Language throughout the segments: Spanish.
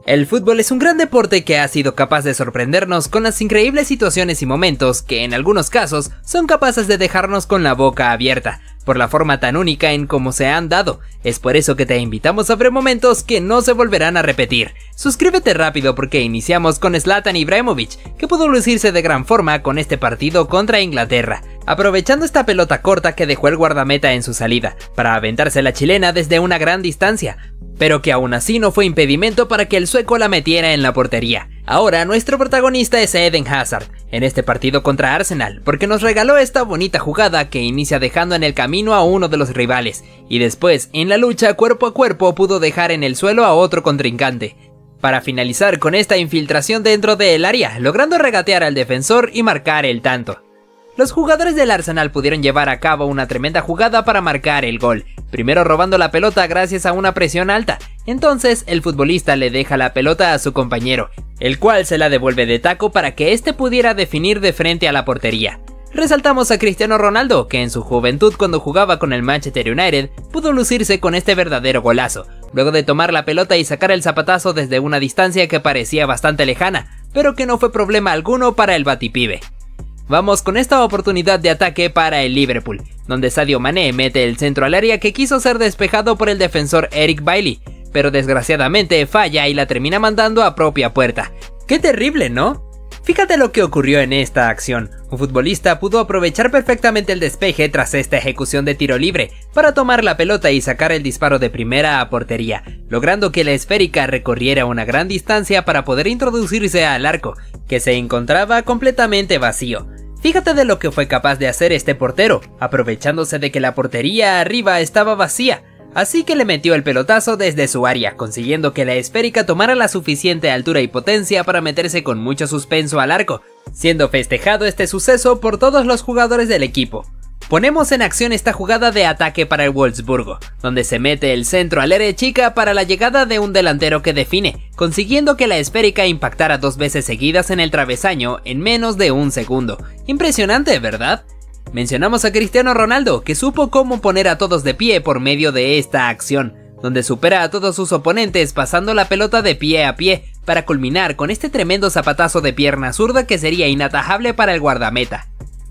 El fútbol es un gran deporte que ha sido capaz de sorprendernos con las increíbles situaciones y momentos que en algunos casos son capaces de dejarnos con la boca abierta, por la forma tan única en cómo se han dado. Es por eso que te invitamos a ver momentos que no se volverán a repetir. Suscríbete rápido porque iniciamos con Zlatan Ibrahimovic, que pudo lucirse de gran forma con este partido contra Inglaterra, aprovechando esta pelota corta que dejó el guardameta en su salida, para aventarse la chilena desde una gran distancia, pero que aún así no fue impedimento para que el sueco la metiera en la portería. Ahora nuestro protagonista es Eden Hazard, en este partido contra Arsenal, porque nos regaló esta bonita jugada que inicia dejando en el camino a uno de los rivales, y después, en la lucha cuerpo a cuerpo, pudo dejar en el suelo a otro contrincante, para finalizar con esta infiltración dentro del área, logrando regatear al defensor y marcar el tanto. Los jugadores del Arsenal pudieron llevar a cabo una tremenda jugada para marcar el gol, primero robando la pelota gracias a una presión alta. Entonces el futbolista le deja la pelota a su compañero, el cual se la devuelve de taco para que éste pudiera definir de frente a la portería. Resaltamos a Cristiano Ronaldo, que en su juventud cuando jugaba con el Manchester United pudo lucirse con este verdadero golazo, luego de tomar la pelota y sacar el zapatazo desde una distancia que parecía bastante lejana, pero que no fue problema alguno para el batipibe. Vamos con esta oportunidad de ataque para el Liverpool, donde Sadio Mané mete el centro al área que quiso ser despejado por el defensor Eric Bailly, pero desgraciadamente falla y la termina mandando a propia puerta. ¡Qué terrible!, ¿no? Fíjate lo que ocurrió en esta acción. Un futbolista pudo aprovechar perfectamente el despeje tras esta ejecución de tiro libre para tomar la pelota y sacar el disparo de primera a portería, logrando que la esférica recorriera una gran distancia para poder introducirse al arco, que se encontraba completamente vacío. Fíjate de lo que fue capaz de hacer este portero, aprovechándose de que la portería arriba estaba vacía, así que le metió el pelotazo desde su área, consiguiendo que la esférica tomara la suficiente altura y potencia para meterse con mucho suspenso al arco, siendo festejado este suceso por todos los jugadores del equipo. Ponemos en acción esta jugada de ataque para el Wolfsburgo, donde se mete el centro al área chica para la llegada de un delantero que define, consiguiendo que la esférica impactara 2 veces seguidas en el travesaño en menos de un segundo. Impresionante, ¿verdad? Mencionamos a Cristiano Ronaldo, que supo cómo poner a todos de pie por medio de esta acción, donde supera a todos sus oponentes pasando la pelota de pie a pie, para culminar con este tremendo zapatazo de pierna zurda que sería inatajable para el guardameta.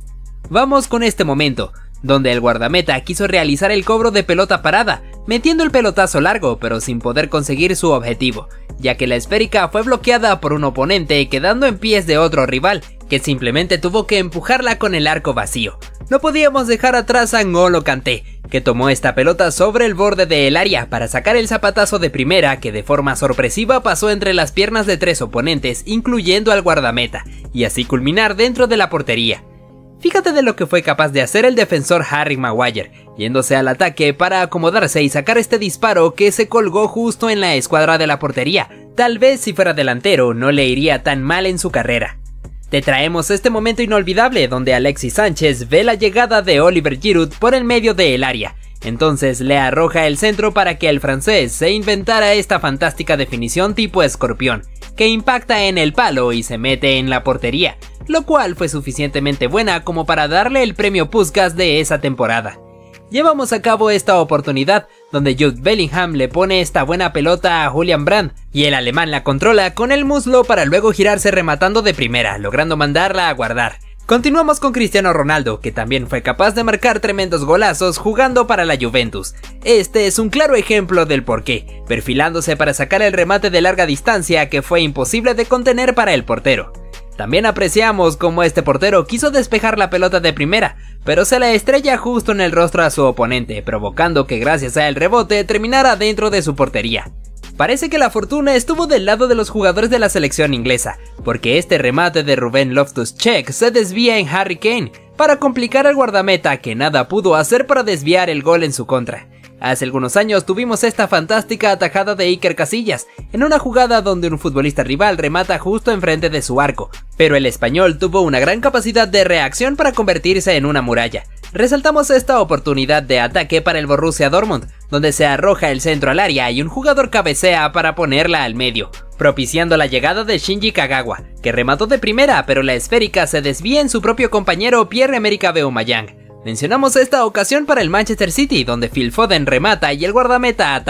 Vamos con este momento, donde el guardameta quiso realizar el cobro de pelota parada, metiendo el pelotazo largo pero sin poder conseguir su objetivo, ya que la esférica fue bloqueada por un oponente quedando en pies de otro rival, que simplemente tuvo que empujarla con el arco vacío. No podíamos dejar atrás a N'Golo Kanté, que tomó esta pelota sobre el borde del área para sacar el zapatazo de primera que de forma sorpresiva pasó entre las piernas de 3 oponentes, incluyendo al guardameta, y así culminar dentro de la portería. Fíjate de lo que fue capaz de hacer el defensor Harry Maguire, yéndose al ataque para acomodarse y sacar este disparo que se colgó justo en la escuadra de la portería. Tal vez si fuera delantero no le iría tan mal en su carrera. Te traemos este momento inolvidable donde Alexis Sánchez ve la llegada de Oliver Giroud por el medio del área. Entonces le arroja el centro para que el francés se inventara esta fantástica definición tipo escorpión, que impacta en el palo y se mete en la portería, lo cual fue suficientemente buena como para darle el premio Puskás de esa temporada. Llevamos a cabo esta oportunidad donde Jude Bellingham le pone esta buena pelota a Julian Brandt y el alemán la controla con el muslo para luego girarse rematando de primera, logrando mandarla a guardar. Continuamos con Cristiano Ronaldo, que también fue capaz de marcar tremendos golazos jugando para la Juventus. Este es un claro ejemplo del porqué, perfilándose para sacar el remate de larga distancia que fue imposible de contener para el portero. También apreciamos cómo este portero quiso despejar la pelota de primera, pero se la estrella justo en el rostro a su oponente, provocando que gracias al rebote terminara dentro de su portería. Parece que la fortuna estuvo del lado de los jugadores de la selección inglesa, porque este remate de Ruben Loftus-Cheek se desvía en Harry Kane, para complicar al guardameta que nada pudo hacer para desviar el gol en su contra. Hace algunos años tuvimos esta fantástica atajada de Iker Casillas, en una jugada donde un futbolista rival remata justo enfrente de su arco, pero el español tuvo una gran capacidad de reacción para convertirse en una muralla. Resaltamos esta oportunidad de ataque para el Borussia Dortmund, donde se arroja el centro al área y un jugador cabecea para ponerla al medio, propiciando la llegada de Shinji Kagawa, que remató de primera pero la esférica se desvía en su propio compañero Pierre-Emerick Aubameyang. Mencionamos esta ocasión para el Manchester City, donde Phil Foden remata y el guardameta ataja,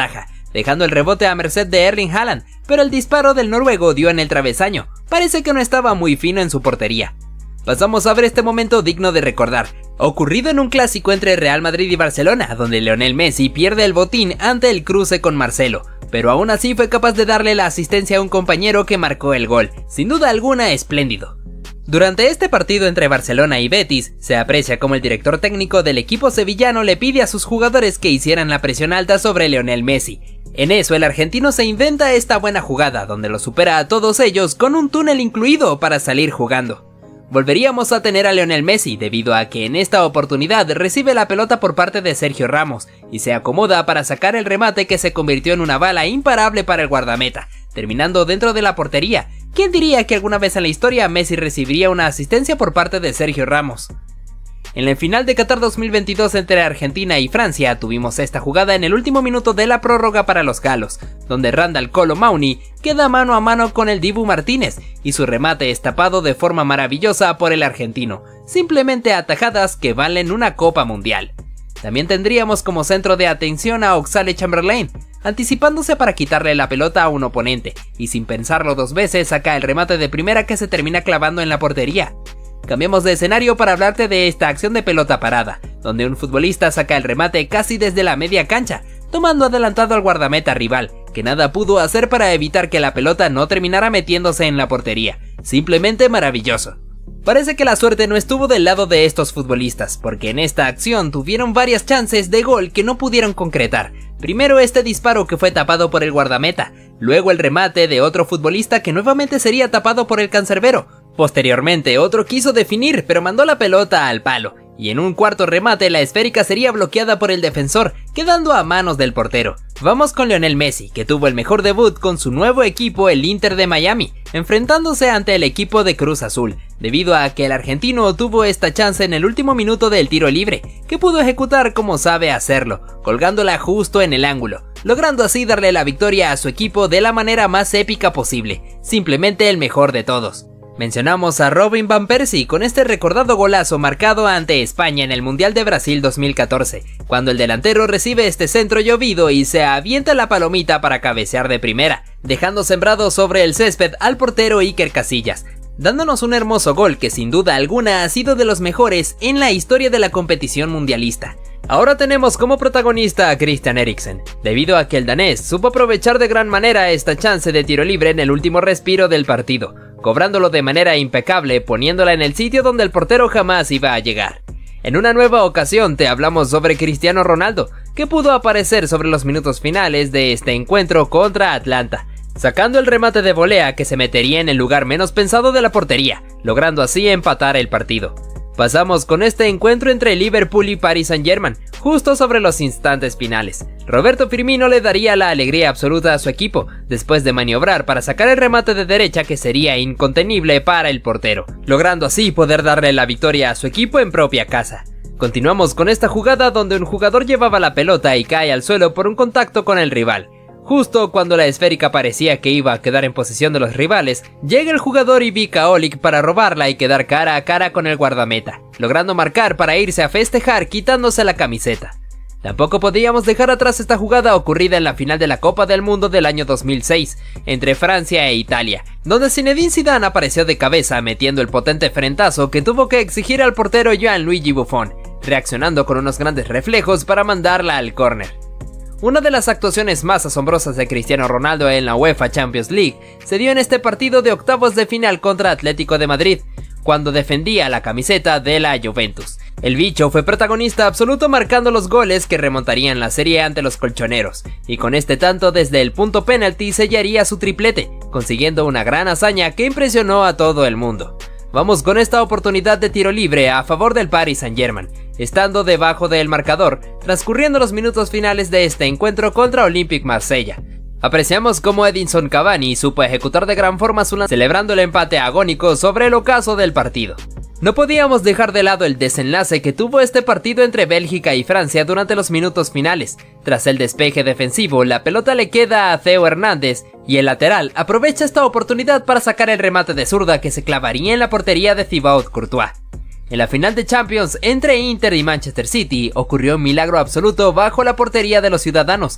dejando el rebote a merced de Erling Haaland, pero el disparo del noruego dio en el travesaño. Parece que no estaba muy fino en su portería. Pasamos a ver este momento digno de recordar, ocurrido en un clásico entre Real Madrid y Barcelona, donde Lionel Messi pierde el botín ante el cruce con Marcelo, pero aún así fue capaz de darle la asistencia a un compañero que marcó el gol, sin duda alguna espléndido. Durante este partido entre Barcelona y Betis, se aprecia como el director técnico del equipo sevillano le pide a sus jugadores que hicieran la presión alta sobre Lionel Messi. En eso el argentino se inventa esta buena jugada, donde lo supera a todos ellos con un túnel incluido para salir jugando. Volveríamos a tener a Lionel Messi debido a que en esta oportunidad recibe la pelota por parte de Sergio Ramos y se acomoda para sacar el remate que se convirtió en una bala imparable para el guardameta, terminando dentro de la portería. ¿Quién diría que alguna vez en la historia Messi recibiría una asistencia por parte de Sergio Ramos? En la final de Qatar 2022 entre Argentina y Francia tuvimos esta jugada en el último minuto de la prórroga para los galos, donde Randal Kolo Muani queda mano a mano con el Dibu Martínez y su remate es tapado de forma maravillosa por el argentino, simplemente atajadas que valen una Copa Mundial. También tendríamos como centro de atención a Oxlade-Chamberlain, anticipándose para quitarle la pelota a un oponente, y sin pensarlo dos veces saca el remate de primera que se termina clavando en la portería. Cambiamos de escenario para hablarte de esta acción de pelota parada, donde un futbolista saca el remate casi desde la media cancha, tomando adelantado al guardameta rival, que nada pudo hacer para evitar que la pelota no terminara metiéndose en la portería. Simplemente maravilloso. Parece que la suerte no estuvo del lado de estos futbolistas, porque en esta acción tuvieron varias chances de gol que no pudieron concretar. Primero este disparo que fue tapado por el guardameta, luego el remate de otro futbolista que nuevamente sería tapado por el cancerbero. Posteriormente otro quiso definir pero mandó la pelota al palo, y en un cuarto remate la esférica sería bloqueada por el defensor, quedando a manos del portero. Vamos con Lionel Messi, que tuvo el mejor debut con su nuevo equipo, el Inter de Miami, enfrentándose ante el equipo de Cruz Azul, debido a que el argentino tuvo esta chance en el último minuto del tiro libre, que pudo ejecutar como sabe hacerlo, colgándola justo en el ángulo, logrando así darle la victoria a su equipo de la manera más épica posible, simplemente el mejor de todos. Mencionamos a Robin van Persie con este recordado golazo marcado ante España en el Mundial de Brasil 2014, cuando el delantero recibe este centro llovido y se avienta la palomita para cabecear de primera, dejando sembrado sobre el césped al portero Iker Casillas, dándonos un hermoso gol que sin duda alguna ha sido de los mejores en la historia de la competición mundialista. Ahora tenemos como protagonista a Christian Eriksen, debido a que el danés supo aprovechar de gran manera esta chance de tiro libre en el último respiro del partido, cobrándolo de manera impecable, poniéndola en el sitio donde el portero jamás iba a llegar. En una nueva ocasión te hablamos sobre Cristiano Ronaldo, que pudo aparecer sobre los minutos finales de este encuentro contra Atlanta, sacando el remate de volea que se metería en el lugar menos pensado de la portería, logrando así empatar el partido. Pasamos con este encuentro entre Liverpool y Paris Saint-Germain, justo sobre los instantes finales. Roberto Firmino le daría la alegría absoluta a su equipo, después de maniobrar para sacar el remate de derecha que sería incontenible para el portero, logrando así poder darle la victoria a su equipo en propia casa. Continuamos con esta jugada donde un jugador llevaba la pelota y cae al suelo por un contacto con el rival. Justo cuando la esférica parecía que iba a quedar en posesión de los rivales, llega el jugador Ivica Olic para robarla y quedar cara a cara con el guardameta, logrando marcar para irse a festejar quitándose la camiseta. Tampoco podíamos dejar atrás esta jugada ocurrida en la final de la Copa del Mundo del año 2006, entre Francia e Italia, donde Zinedine Zidane apareció de cabeza metiendo el potente frentazo que tuvo que exigir al portero Gianluigi Buffon, reaccionando con unos grandes reflejos para mandarla al córner. Una de las actuaciones más asombrosas de Cristiano Ronaldo en la UEFA Champions League se dio en este partido de octavos de final contra Atlético de Madrid, cuando defendía la camiseta de la Juventus. El bicho fue protagonista absoluto marcando los goles que remontarían la serie ante los colchoneros, y con este tanto desde el punto penalti sellaría su triplete, consiguiendo una gran hazaña que impresionó a todo el mundo. Vamos con esta oportunidad de tiro libre a favor del Paris Saint-Germain, estando debajo del marcador, transcurriendo los minutos finales de este encuentro contra Olympique Marsella. Apreciamos cómo Edinson Cavani supo ejecutar de gran forma su lanzamiento, celebrando el empate agónico sobre el ocaso del partido. No podíamos dejar de lado el desenlace que tuvo este partido entre Bélgica y Francia durante los minutos finales. Tras el despeje defensivo, la pelota le queda a Theo Hernández y el lateral aprovecha esta oportunidad para sacar el remate de zurda que se clavaría en la portería de Thibaut Courtois. En la final de Champions entre Inter y Manchester City ocurrió un milagro absoluto bajo la portería de los ciudadanos,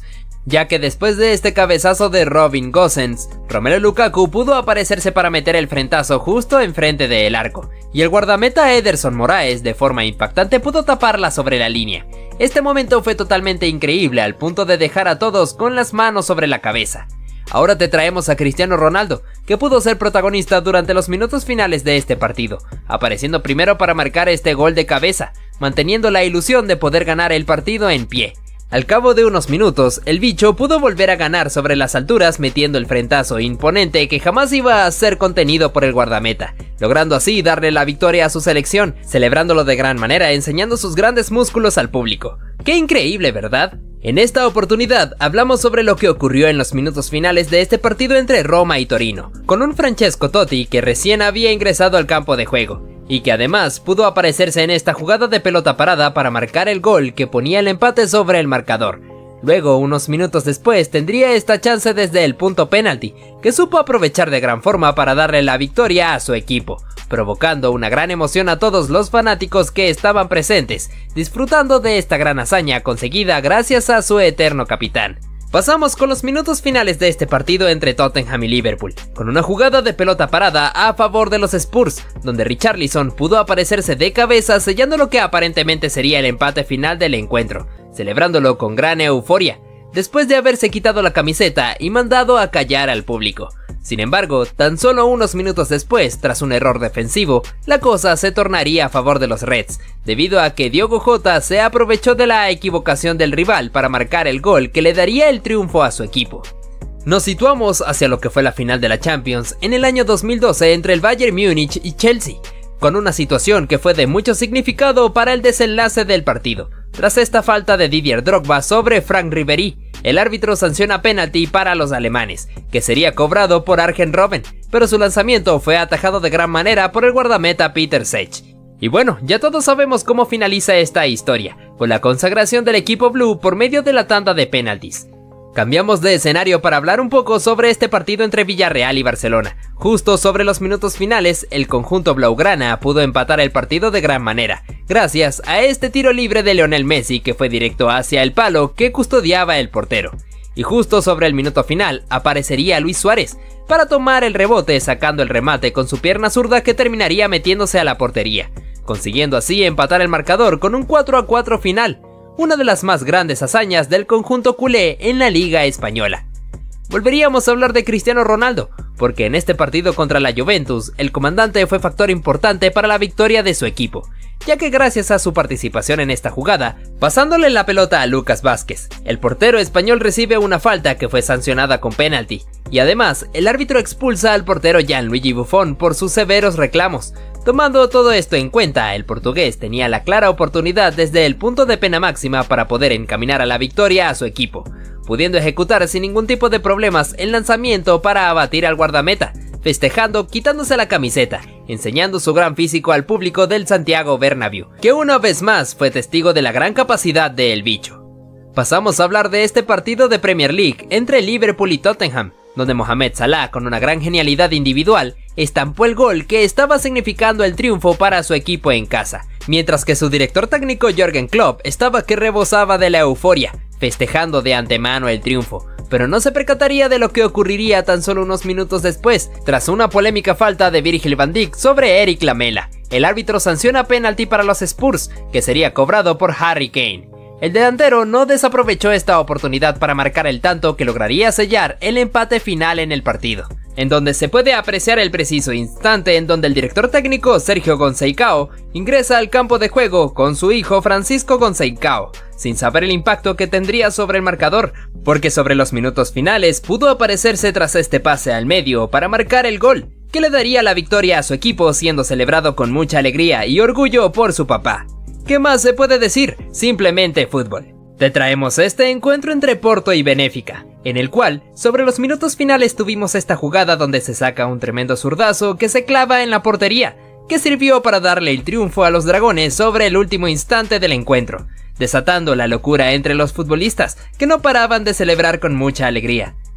ya que después de este cabezazo de Robin Gosens, Romelu Lukaku pudo aparecerse para meter el frentazo justo enfrente del arco, y el guardameta Ederson Moraes de forma impactante pudo taparla sobre la línea. Este momento fue totalmente increíble al punto de dejar a todos con las manos sobre la cabeza. Ahora te traemos a Cristiano Ronaldo, que pudo ser protagonista durante los minutos finales de este partido, apareciendo primero para marcar este gol de cabeza, manteniendo la ilusión de poder ganar el partido en pie. Al cabo de unos minutos, el bicho pudo volver a ganar sobre las alturas metiendo el frentazo imponente que jamás iba a ser contenido por el guardameta, logrando así darle la victoria a su selección, celebrándolo de gran manera enseñando sus grandes músculos al público. ¡Qué increíble!, ¿verdad? En esta oportunidad hablamos sobre lo que ocurrió en los minutos finales de este partido entre Roma y Torino, con un Francesco Totti que recién había ingresado al campo de juego, y que además pudo aparecerse en esta jugada de pelota parada para marcar el gol que ponía el empate sobre el marcador. Luego, unos minutos después, tendría esta chance desde el punto penalti, que supo aprovechar de gran forma para darle la victoria a su equipo, provocando una gran emoción a todos los fanáticos que estaban presentes, disfrutando de esta gran hazaña conseguida gracias a su eterno capitán. Pasamos con los minutos finales de este partido entre Tottenham y Liverpool, con una jugada de pelota parada a favor de los Spurs, donde Richarlison pudo aparecerse de cabeza sellando lo que aparentemente sería el empate final del encuentro, celebrándolo con gran euforia, después de haberse quitado la camiseta y mandado a callar al público. Sin embargo, tan solo unos minutos después, tras un error defensivo, la cosa se tornaría a favor de los Reds, debido a que Diogo Jota se aprovechó de la equivocación del rival para marcar el gol que le daría el triunfo a su equipo. Nos situamos hacia lo que fue la final de la Champions en el año 2012 entre el Bayern Múnich y Chelsea, con una situación que fue de mucho significado para el desenlace del partido. Tras esta falta de Didier Drogba sobre Frank Ribéry, el árbitro sanciona penalti para los alemanes, que sería cobrado por Arjen Robben, pero su lanzamiento fue atajado de gran manera por el guardameta Peter Cech. Y bueno, ya todos sabemos cómo finaliza esta historia, con la consagración del equipo blue por medio de la tanda de penaltis. Cambiamos de escenario para hablar un poco sobre este partido entre Villarreal y Barcelona. Justo sobre los minutos finales, el conjunto blaugrana pudo empatar el partido de gran manera, gracias a este tiro libre de Lionel Messi que fue directo hacia el palo que custodiaba el portero. Y justo sobre el minuto final aparecería Luis Suárez para tomar el rebote sacando el remate con su pierna zurda que terminaría metiéndose a la portería, consiguiendo así empatar el marcador con un 4-4 final. Una de las más grandes hazañas del conjunto culé en la Liga Española. Volveríamos a hablar de Cristiano Ronaldo, porque en este partido contra la Juventus, el comandante fue factor importante para la victoria de su equipo, ya que gracias a su participación en esta jugada, pasándole la pelota a Lucas Vázquez, el portero español recibe una falta que fue sancionada con penalti, y además el árbitro expulsa al portero Gianluigi Buffon por sus severos reclamos. Tomando todo esto en cuenta, el portugués tenía la clara oportunidad desde el punto de pena máxima para poder encaminar a la victoria a su equipo, pudiendo ejecutar sin ningún tipo de problemas el lanzamiento para abatir al guardameta, festejando quitándose la camiseta, enseñando su gran físico al público del Santiago Bernabéu, que una vez más fue testigo de la gran capacidad del bicho. Pasamos a hablar de este partido de Premier League entre Liverpool y Tottenham, donde Mohamed Salah, con una gran genialidad individual, estampó el gol que estaba significando el triunfo para su equipo en casa, mientras que su director técnico Jürgen Klopp estaba que rebosaba de la euforia, festejando de antemano el triunfo, pero no se percataría de lo que ocurriría tan solo unos minutos después, tras una polémica falta de Virgil van Dijk sobre Eric Lamela. El árbitro sanciona penalti para los Spurs, que sería cobrado por Harry Kane. El delantero no desaprovechó esta oportunidad para marcar el tanto que lograría sellar el empate final en el partido, en donde se puede apreciar el preciso instante en donde el director técnico Sergio Conceição ingresa al campo de juego con su hijo Francisco Conceição, sin saber el impacto que tendría sobre el marcador, porque sobre los minutos finales pudo aparecerse tras este pase al medio para marcar el gol, que le daría la victoria a su equipo siendo celebrado con mucha alegría y orgullo por su papá. ¿Qué más se puede decir? Simplemente fútbol. Te traemos este encuentro entre Porto y Benfica, en el cual, sobre los minutos finales tuvimos esta jugada donde se saca un tremendo zurdazo que se clava en la portería, que sirvió para darle el triunfo a los dragones sobre el último instante del encuentro, desatando la locura entre los futbolistas, que no paraban de celebrar con mucha alegría.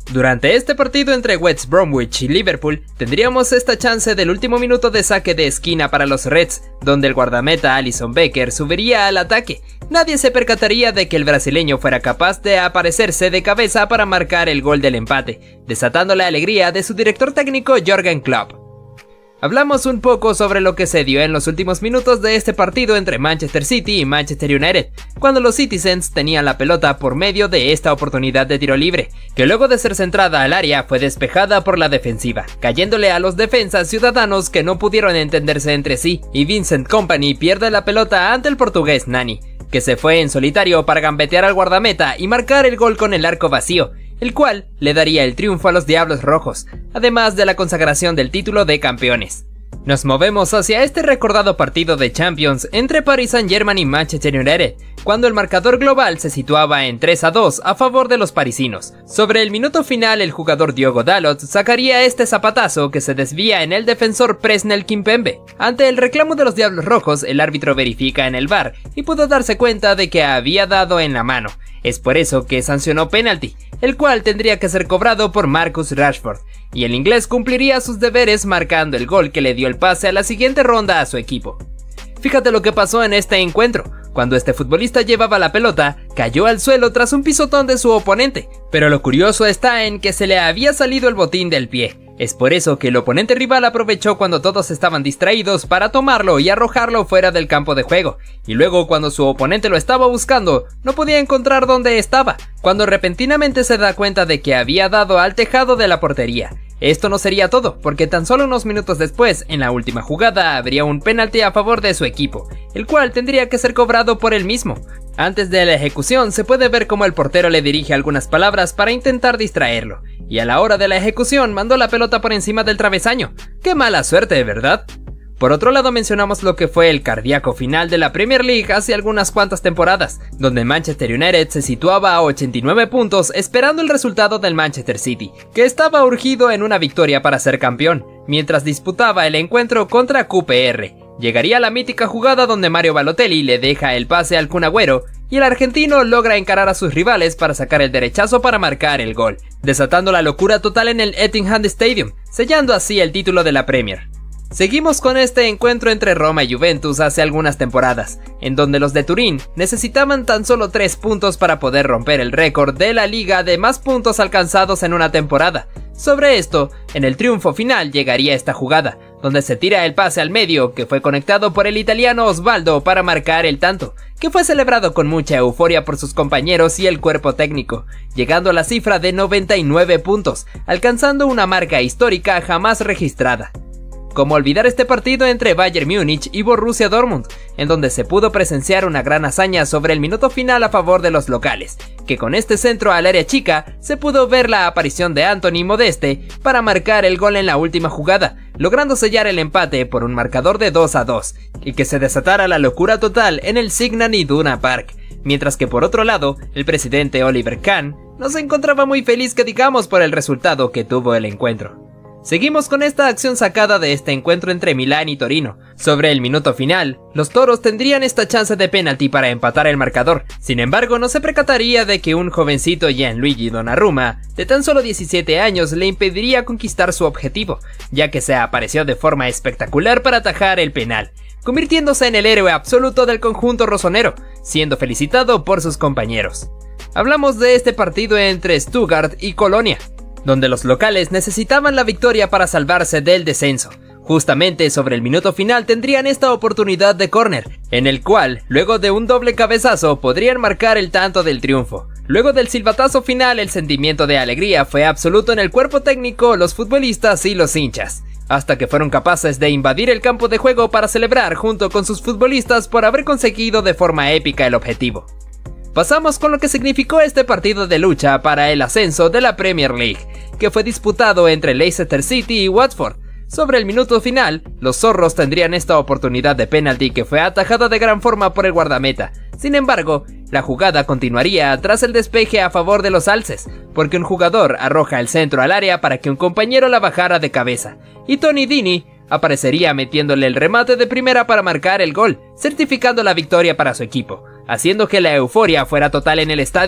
Durante este partido entre West Bromwich y Liverpool, tendríamos esta chance del último minuto de saque de esquina para los Reds, donde el guardameta Alisson Becker subiría al ataque. Nadie se percataría de que el brasileño fuera capaz de aparecerse de cabeza para marcar el gol del empate, desatando la alegría de su director técnico Jürgen Klopp. Hablamos un poco sobre lo que se dio en los últimos minutos de este partido entre Manchester City y Manchester United, cuando los Citizens tenían la pelota por medio de esta oportunidad de tiro libre, que luego de ser centrada al área fue despejada por la defensiva, cayéndole a los defensas ciudadanos que no pudieron entenderse entre sí, y Vincent Kompany pierde la pelota ante el portugués Nani, que se fue en solitario para gambetear al guardameta y marcar el gol con el arco vacío, el cual le daría el triunfo a los Diablos Rojos, además de la consagración del título de campeones. Nos movemos hacia este recordado partido de Champions entre Paris Saint-Germain y Manchester United, cuando el marcador global se situaba en 3-2 a favor de los parisinos. Sobre el minuto final, el jugador Diogo Dalot sacaría este zapatazo que se desvía en el defensor Presnel Kimpembe. Ante el reclamo de los Diablos Rojos, el árbitro verifica en el VAR y pudo darse cuenta de que había dado en la mano. Es por eso que sancionó penalti, el cual tendría que ser cobrado por Marcus Rashford, y el inglés cumpliría sus deberes marcando el gol que le dio el pase a la siguiente ronda a su equipo. Fíjate lo que pasó en este encuentro. Cuando este futbolista llevaba la pelota, cayó al suelo tras un pisotón de su oponente, pero lo curioso está en que se le había salido el botín del pie. Es por eso que el oponente rival aprovechó cuando todos estaban distraídos para tomarlo y arrojarlo fuera del campo de juego, y luego cuando su oponente lo estaba buscando, no podía encontrar dónde estaba, cuando repentinamente se da cuenta de que había dado al tejado de la portería. Esto no sería todo, porque tan solo unos minutos después, en la última jugada, habría un penalti a favor de su equipo, el cual tendría que ser cobrado por él mismo. Antes de la ejecución se puede ver cómo el portero le dirige algunas palabras para intentar distraerlo, y a la hora de la ejecución mandó la pelota por encima del travesaño. ¡Qué mala suerte, ¿verdad? Por otro lado, mencionamos lo que fue el cardíaco final de la Premier League hace algunas cuantas temporadas, donde Manchester United se situaba a 89 puntos esperando el resultado del Manchester City, que estaba urgido en una victoria para ser campeón, mientras disputaba el encuentro contra QPR. Llegaría la mítica jugada donde Mario Balotelli le deja el pase al Kun Agüero, y el argentino logra encarar a sus rivales para sacar el derechazo para marcar el gol, desatando la locura total en el Etihad Stadium, sellando así el título de la Premier. Seguimos con este encuentro entre Roma y Juventus hace algunas temporadas, en donde los de Turín necesitaban tan solo 3 puntos para poder romper el récord de la liga de más puntos alcanzados en una temporada. Sobre esto, en el triunfo final llegaría esta jugada, donde se tira el pase al medio que fue conectado por el italiano Osvaldo para marcar el tanto, que fue celebrado con mucha euforia por sus compañeros y el cuerpo técnico, llegando a la cifra de 99 puntos, alcanzando una marca histórica jamás registrada. ¿Cómo olvidar este partido entre Bayern Múnich y Borussia Dortmund, en donde se pudo presenciar una gran hazaña sobre el minuto final a favor de los locales, que con este centro al área chica se pudo ver la aparición de Anthony Modeste para marcar el gol en la última jugada, logrando sellar el empate por un marcador de 2-2, y que se desatara la locura total en el Signal Iduna Park, mientras que por otro lado, el presidente Oliver Kahn no se encontraba muy feliz que digamos por el resultado que tuvo el encuentro. Seguimos con esta acción sacada de este encuentro entre Milán y Torino. Sobre el minuto final, los toros tendrían esta chance de penalti para empatar el marcador. Sin embargo, no se percataría de que un jovencito Gianluigi Donnarumma, de tan solo 17 años, le impediría conquistar su objetivo, ya que se apareció de forma espectacular para atajar el penal, convirtiéndose en el héroe absoluto del conjunto rosonero, siendo felicitado por sus compañeros. Hablamos de este partido entre Stuttgart y Colonia, donde los locales necesitaban la victoria para salvarse del descenso. Justamente sobre el minuto final tendrían esta oportunidad de córner, en el cual, luego de un doble cabezazo, podrían marcar el tanto del triunfo. Luego del silbatazo final, el sentimiento de alegría fue absoluto en el cuerpo técnico, los futbolistas y los hinchas, hasta que fueron capaces de invadir el campo de juego para celebrar junto con sus futbolistas por haber conseguido de forma épica el objetivo. Pasamos con lo que significó este partido de lucha para el ascenso de la Premier League, que fue disputado entre Leicester City y Watford. Sobre el minuto final, los zorros tendrían esta oportunidad de penalti que fue atajada de gran forma por el guardameta. Sin embargo, la jugada continuaría tras el despeje a favor de los alces, porque un jugador arroja el centro al área para que un compañero la bajara de cabeza, y Tony Deeney aparecería metiéndole el remate de primera para marcar el gol, certificando la victoria para su equipo, haciendo que la euforia fuera total en el estadio,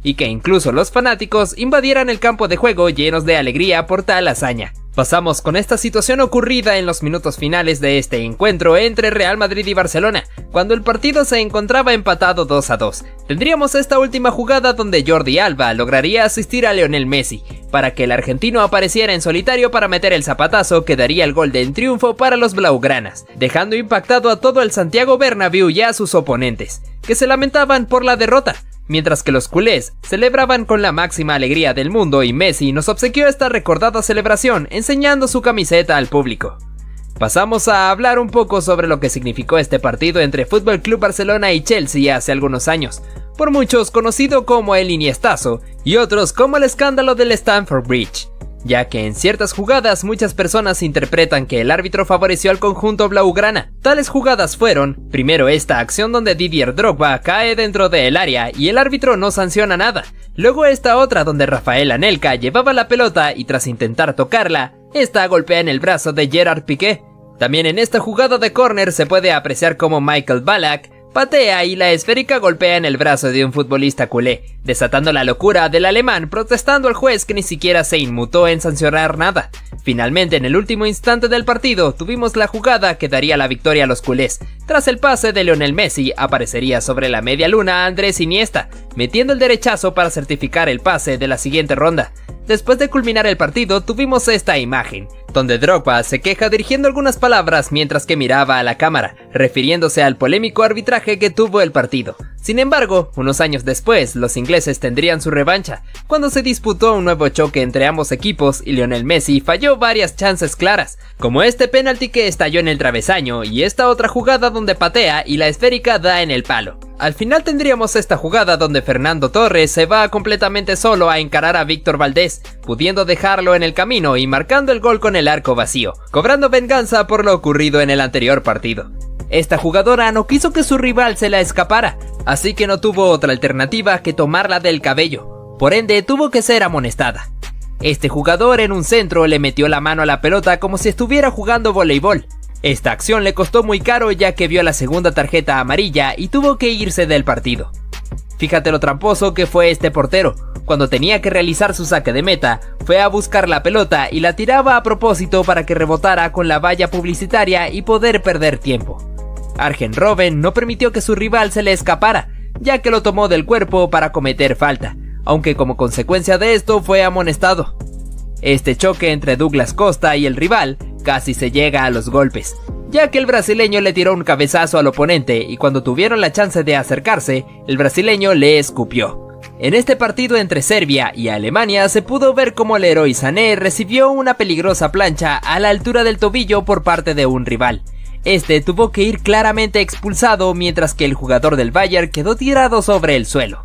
y que incluso los fanáticos invadieran el campo de juego llenos de alegría por tal hazaña. Pasamos con esta situación ocurrida en los minutos finales de este encuentro entre Real Madrid y Barcelona, cuando el partido se encontraba empatado 2-2. Tendríamos esta última jugada donde Jordi Alba lograría asistir a Lionel Messi, para que el argentino apareciera en solitario para meter el zapatazo que daría el gol del triunfo para los blaugranas, dejando impactado a todo el Santiago Bernabéu y a sus oponentes, que se lamentaban por la derrota, mientras que los culés celebraban con la máxima alegría del mundo y Messi nos obsequió esta recordada celebración enseñando su camiseta al público. Pasamos a hablar un poco sobre lo que significó este partido entre Fútbol Club Barcelona y Chelsea hace algunos años, por muchos conocido como el Iniestazo y otros como el escándalo del Stamford Bridge, ya que en ciertas jugadas muchas personas interpretan que el árbitro favoreció al conjunto blaugrana. Tales jugadas fueron, primero esta acción donde Didier Drogba cae dentro del área y el árbitro no sanciona nada, luego esta otra donde Rafael Anelka llevaba la pelota y tras intentar tocarla, esta golpea en el brazo de Gerard Piqué. También en esta jugada de córner se puede apreciar como Michael Ballack patea y la esférica golpea en el brazo de un futbolista culé, desatando la locura del alemán protestando al juez que ni siquiera se inmutó en sancionar nada. Finalmente, en el último instante del partido, tuvimos la jugada que daría la victoria a los culés. Tras el pase de Lionel Messi, aparecería sobre la media luna Andrés Iniesta, metiendo el derechazo para certificar el pase de la siguiente ronda. Después de culminar el partido, tuvimos esta imagen, donde Drogba se queja dirigiendo algunas palabras mientras que miraba a la cámara, refiriéndose al polémico arbitraje que tuvo el partido. Sin embargo, unos años después, los ingleses tendrían su revancha, cuando se disputó un nuevo choque entre ambos equipos y Lionel Messi falló varias chances claras, como este penalti que estalló en el travesaño y esta otra jugada donde patea y la esférica da en el palo. Al final tendríamos esta jugada donde Fernando Torres se va completamente solo a encarar a Víctor Valdés, pudiendo dejarlo en el camino y marcando el gol con el arco vacío, cobrando venganza por lo ocurrido en el anterior partido. Esta jugadora no quiso que su rival se la escapara, así que no tuvo otra alternativa que tomarla del cabello, por ende tuvo que ser amonestada. Este jugador en un centro le metió la mano a la pelota como si estuviera jugando voleibol. Esta acción le costó muy caro ya que vio la segunda tarjeta amarilla y tuvo que irse del partido. Fíjate lo tramposo que fue este portero, cuando tenía que realizar su saque de meta, fue a buscar la pelota y la tiraba a propósito para que rebotara con la valla publicitaria y poder perder tiempo. Arjen Robben no permitió que su rival se le escapara, ya que lo tomó del cuerpo para cometer falta, aunque como consecuencia de esto fue amonestado. Este choque entre Douglas Costa y el rival casi se llega a los golpes, ya que el brasileño le tiró un cabezazo al oponente y cuando tuvieron la chance de acercarse, el brasileño le escupió. En este partido entre Serbia y Alemania se pudo ver cómo Leroy Sané recibió una peligrosa plancha a la altura del tobillo por parte de un rival. Este tuvo que ir claramente expulsado mientras que el jugador del Bayern quedó tirado sobre el suelo.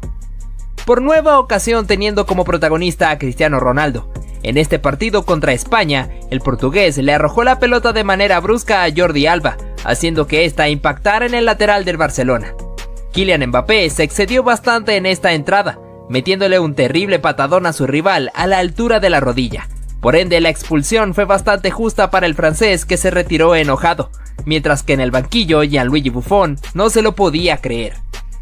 Por nueva ocasión teniendo como protagonista a Cristiano Ronaldo. En este partido contra España, el portugués le arrojó la pelota de manera brusca a Jordi Alba, haciendo que ésta impactara en el lateral del Barcelona. Kylian Mbappé se excedió bastante en esta entrada, metiéndole un terrible patadón a su rival a la altura de la rodilla. Por ende, la expulsión fue bastante justa para el francés que se retiró enojado, mientras que en el banquillo Gianluigi Buffon no se lo podía creer.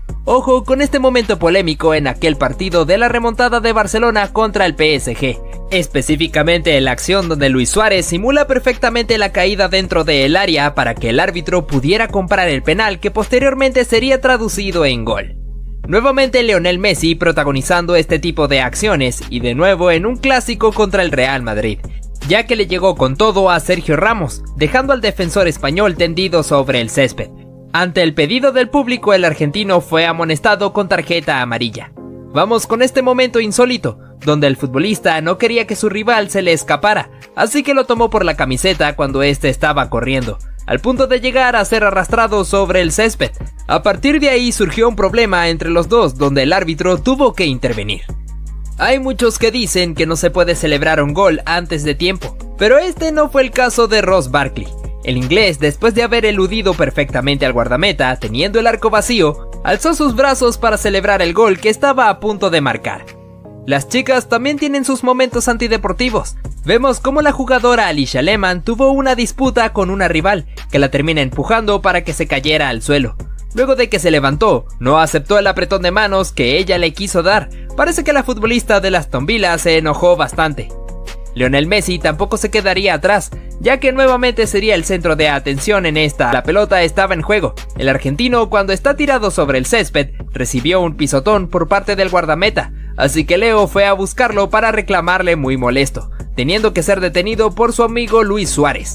Ojo con este momento polémico en aquel partido de la remontada de Barcelona contra el PSG, específicamente en la acción donde Luis Suárez simula perfectamente la caída dentro del área para que el árbitro pudiera comprar el penal que posteriormente sería traducido en gol. Nuevamente Lionel Messi protagonizando este tipo de acciones y de nuevo en un clásico contra el Real Madrid, ya que le llegó con todo a Sergio Ramos, dejando al defensor español tendido sobre el césped. Ante el pedido del público, el argentino fue amonestado con tarjeta amarilla. Vamos con este momento insólito, donde el futbolista no quería que su rival se le escapara, así que lo tomó por la camiseta cuando este estaba corriendo, al punto de llegar a ser arrastrado sobre el césped. A partir de ahí surgió un problema entre los dos, donde el árbitro tuvo que intervenir. Hay muchos que dicen que no se puede celebrar un gol antes de tiempo, pero este no fue el caso de Ross Barkley. El inglés, después de haber eludido perfectamente al guardameta, teniendo el arco vacío, alzó sus brazos para celebrar el gol que estaba a punto de marcar. Las chicas también tienen sus momentos antideportivos. Vemos cómo la jugadora Alicia Lehmann tuvo una disputa con una rival, que la termina empujando para que se cayera al suelo. Luego de que se levantó, no aceptó el apretón de manos que ella le quiso dar, Parece que la futbolista de Aston Villa se enojó bastante. Lionel Messi tampoco se quedaría atrás, ya que nuevamente sería el centro de atención en esta. La pelota estaba en juego. El argentino, cuando está tirado sobre el césped, recibió un pisotón por parte del guardameta, así que Leo fue a buscarlo para reclamarle muy molesto, teniendo que ser detenido por su amigo Luis Suárez.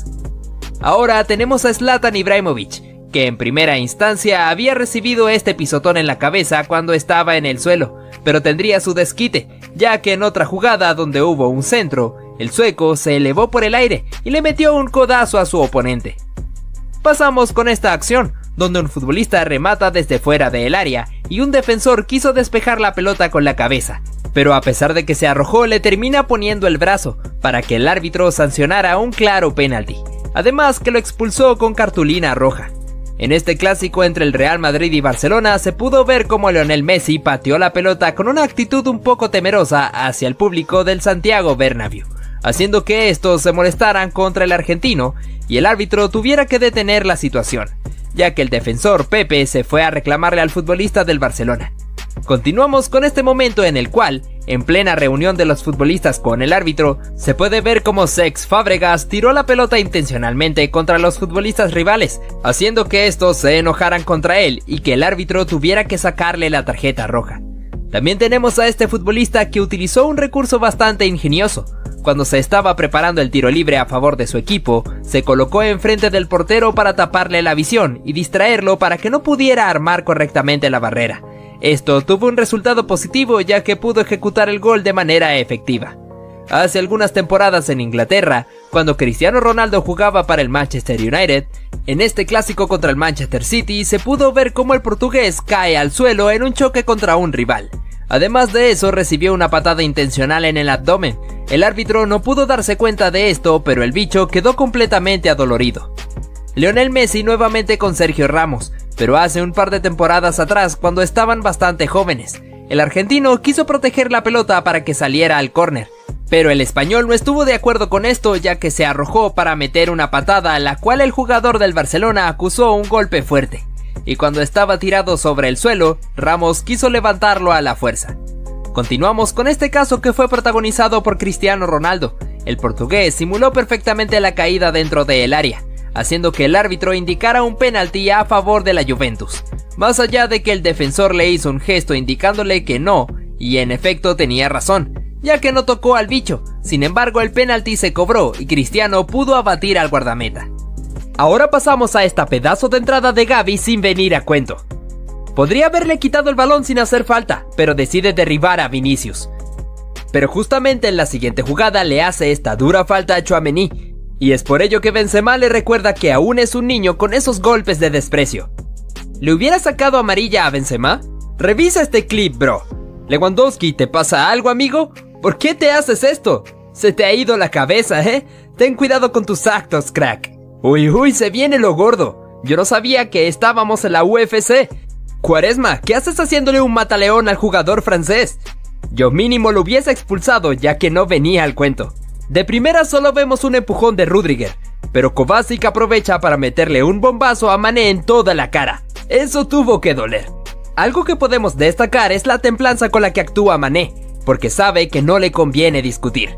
Ahora tenemos a Zlatan Ibrahimović, que en primera instancia había recibido este pisotón en la cabeza cuando estaba en el suelo, pero tendría su desquite, ya que en otra jugada donde hubo un centro, el sueco se elevó por el aire y le metió un codazo a su oponente. Pasamos con esta acción, donde un futbolista remata desde fuera del área y un defensor quiso despejar la pelota con la cabeza, pero a pesar de que se arrojó le termina poniendo el brazo para que el árbitro sancionara un claro penalti, además que lo expulsó con cartulina roja. En este clásico entre el Real Madrid y Barcelona se pudo ver cómo Lionel Messi pateó la pelota con una actitud un poco temerosa hacia el público del Santiago Bernabéu, haciendo que estos se molestaran contra el argentino y el árbitro tuviera que detener la situación, ya que el defensor Pepe se fue a reclamarle al futbolista del Barcelona. Continuamos con este momento en el cual, en plena reunión de los futbolistas con el árbitro, se puede ver cómo Cesc Fábregas tiró la pelota intencionalmente contra los futbolistas rivales, haciendo que estos se enojaran contra él y que el árbitro tuviera que sacarle la tarjeta roja. También tenemos a este futbolista que utilizó un recurso bastante ingenioso. Cuando se estaba preparando el tiro libre a favor de su equipo, se colocó enfrente del portero para taparle la visión y distraerlo para que no pudiera armar correctamente la barrera. Esto tuvo un resultado positivo, ya que pudo ejecutar el gol de manera efectiva. Hace algunas temporadas en Inglaterra, cuando Cristiano Ronaldo jugaba para el Manchester United, en este clásico contra el Manchester City se pudo ver cómo el portugués cae al suelo en un choque contra un rival. Además de eso, recibió una patada intencional en el abdomen. El árbitro no pudo darse cuenta de esto, pero el bicho quedó completamente adolorido. Lionel Messi nuevamente con Sergio Ramos, pero hace un par de temporadas atrás cuando estaban bastante jóvenes. El argentino quiso proteger la pelota para que saliera al córner, pero el español no estuvo de acuerdo con esto, ya que se arrojó para meter una patada, a la cual el jugador del Barcelona acusó un golpe fuerte, y cuando estaba tirado sobre el suelo, Ramos quiso levantarlo a la fuerza. Continuamos con este caso que fue protagonizado por Cristiano Ronaldo. El portugués simuló perfectamente la caída dentro del área, haciendo que el árbitro indicara un penalti a favor de la Juventus, más allá de que el defensor le hizo un gesto indicándole que no, y en efecto tenía razón, ya que no tocó al bicho. Sin embargo, el penalti se cobró y Cristiano pudo abatir al guardameta. Ahora pasamos a esta pedazo de entrada de Gavi sin venir a cuento. Podría haberle quitado el balón sin hacer falta, pero decide derribar a Vinicius. Pero justamente en la siguiente jugada le hace esta dura falta a Tchouaméni, y es por ello que Benzema le recuerda que aún es un niño con esos golpes de desprecio. ¿Le hubiera sacado amarilla a Benzema? Revisa este clip, bro. Lewandowski, ¿te pasa algo, amigo? ¿Por qué te haces esto? Se te ha ido la cabeza, ¿eh? Ten cuidado con tus actos, crack. Uy, se viene lo gordo. Yo no sabía que estábamos en la UFC. Quaresma, ¿qué haces haciéndole un mataleón al jugador francés? Yo mínimo lo hubiese expulsado, ya que no venía al cuento. De primera solo vemos un empujón de Rüdiger, pero Kovacic aprovecha para meterle un bombazo a Mané en toda la cara. Eso tuvo que doler. Algo que podemos destacar es la templanza con la que actúa Mané, porque sabe que no le conviene discutir.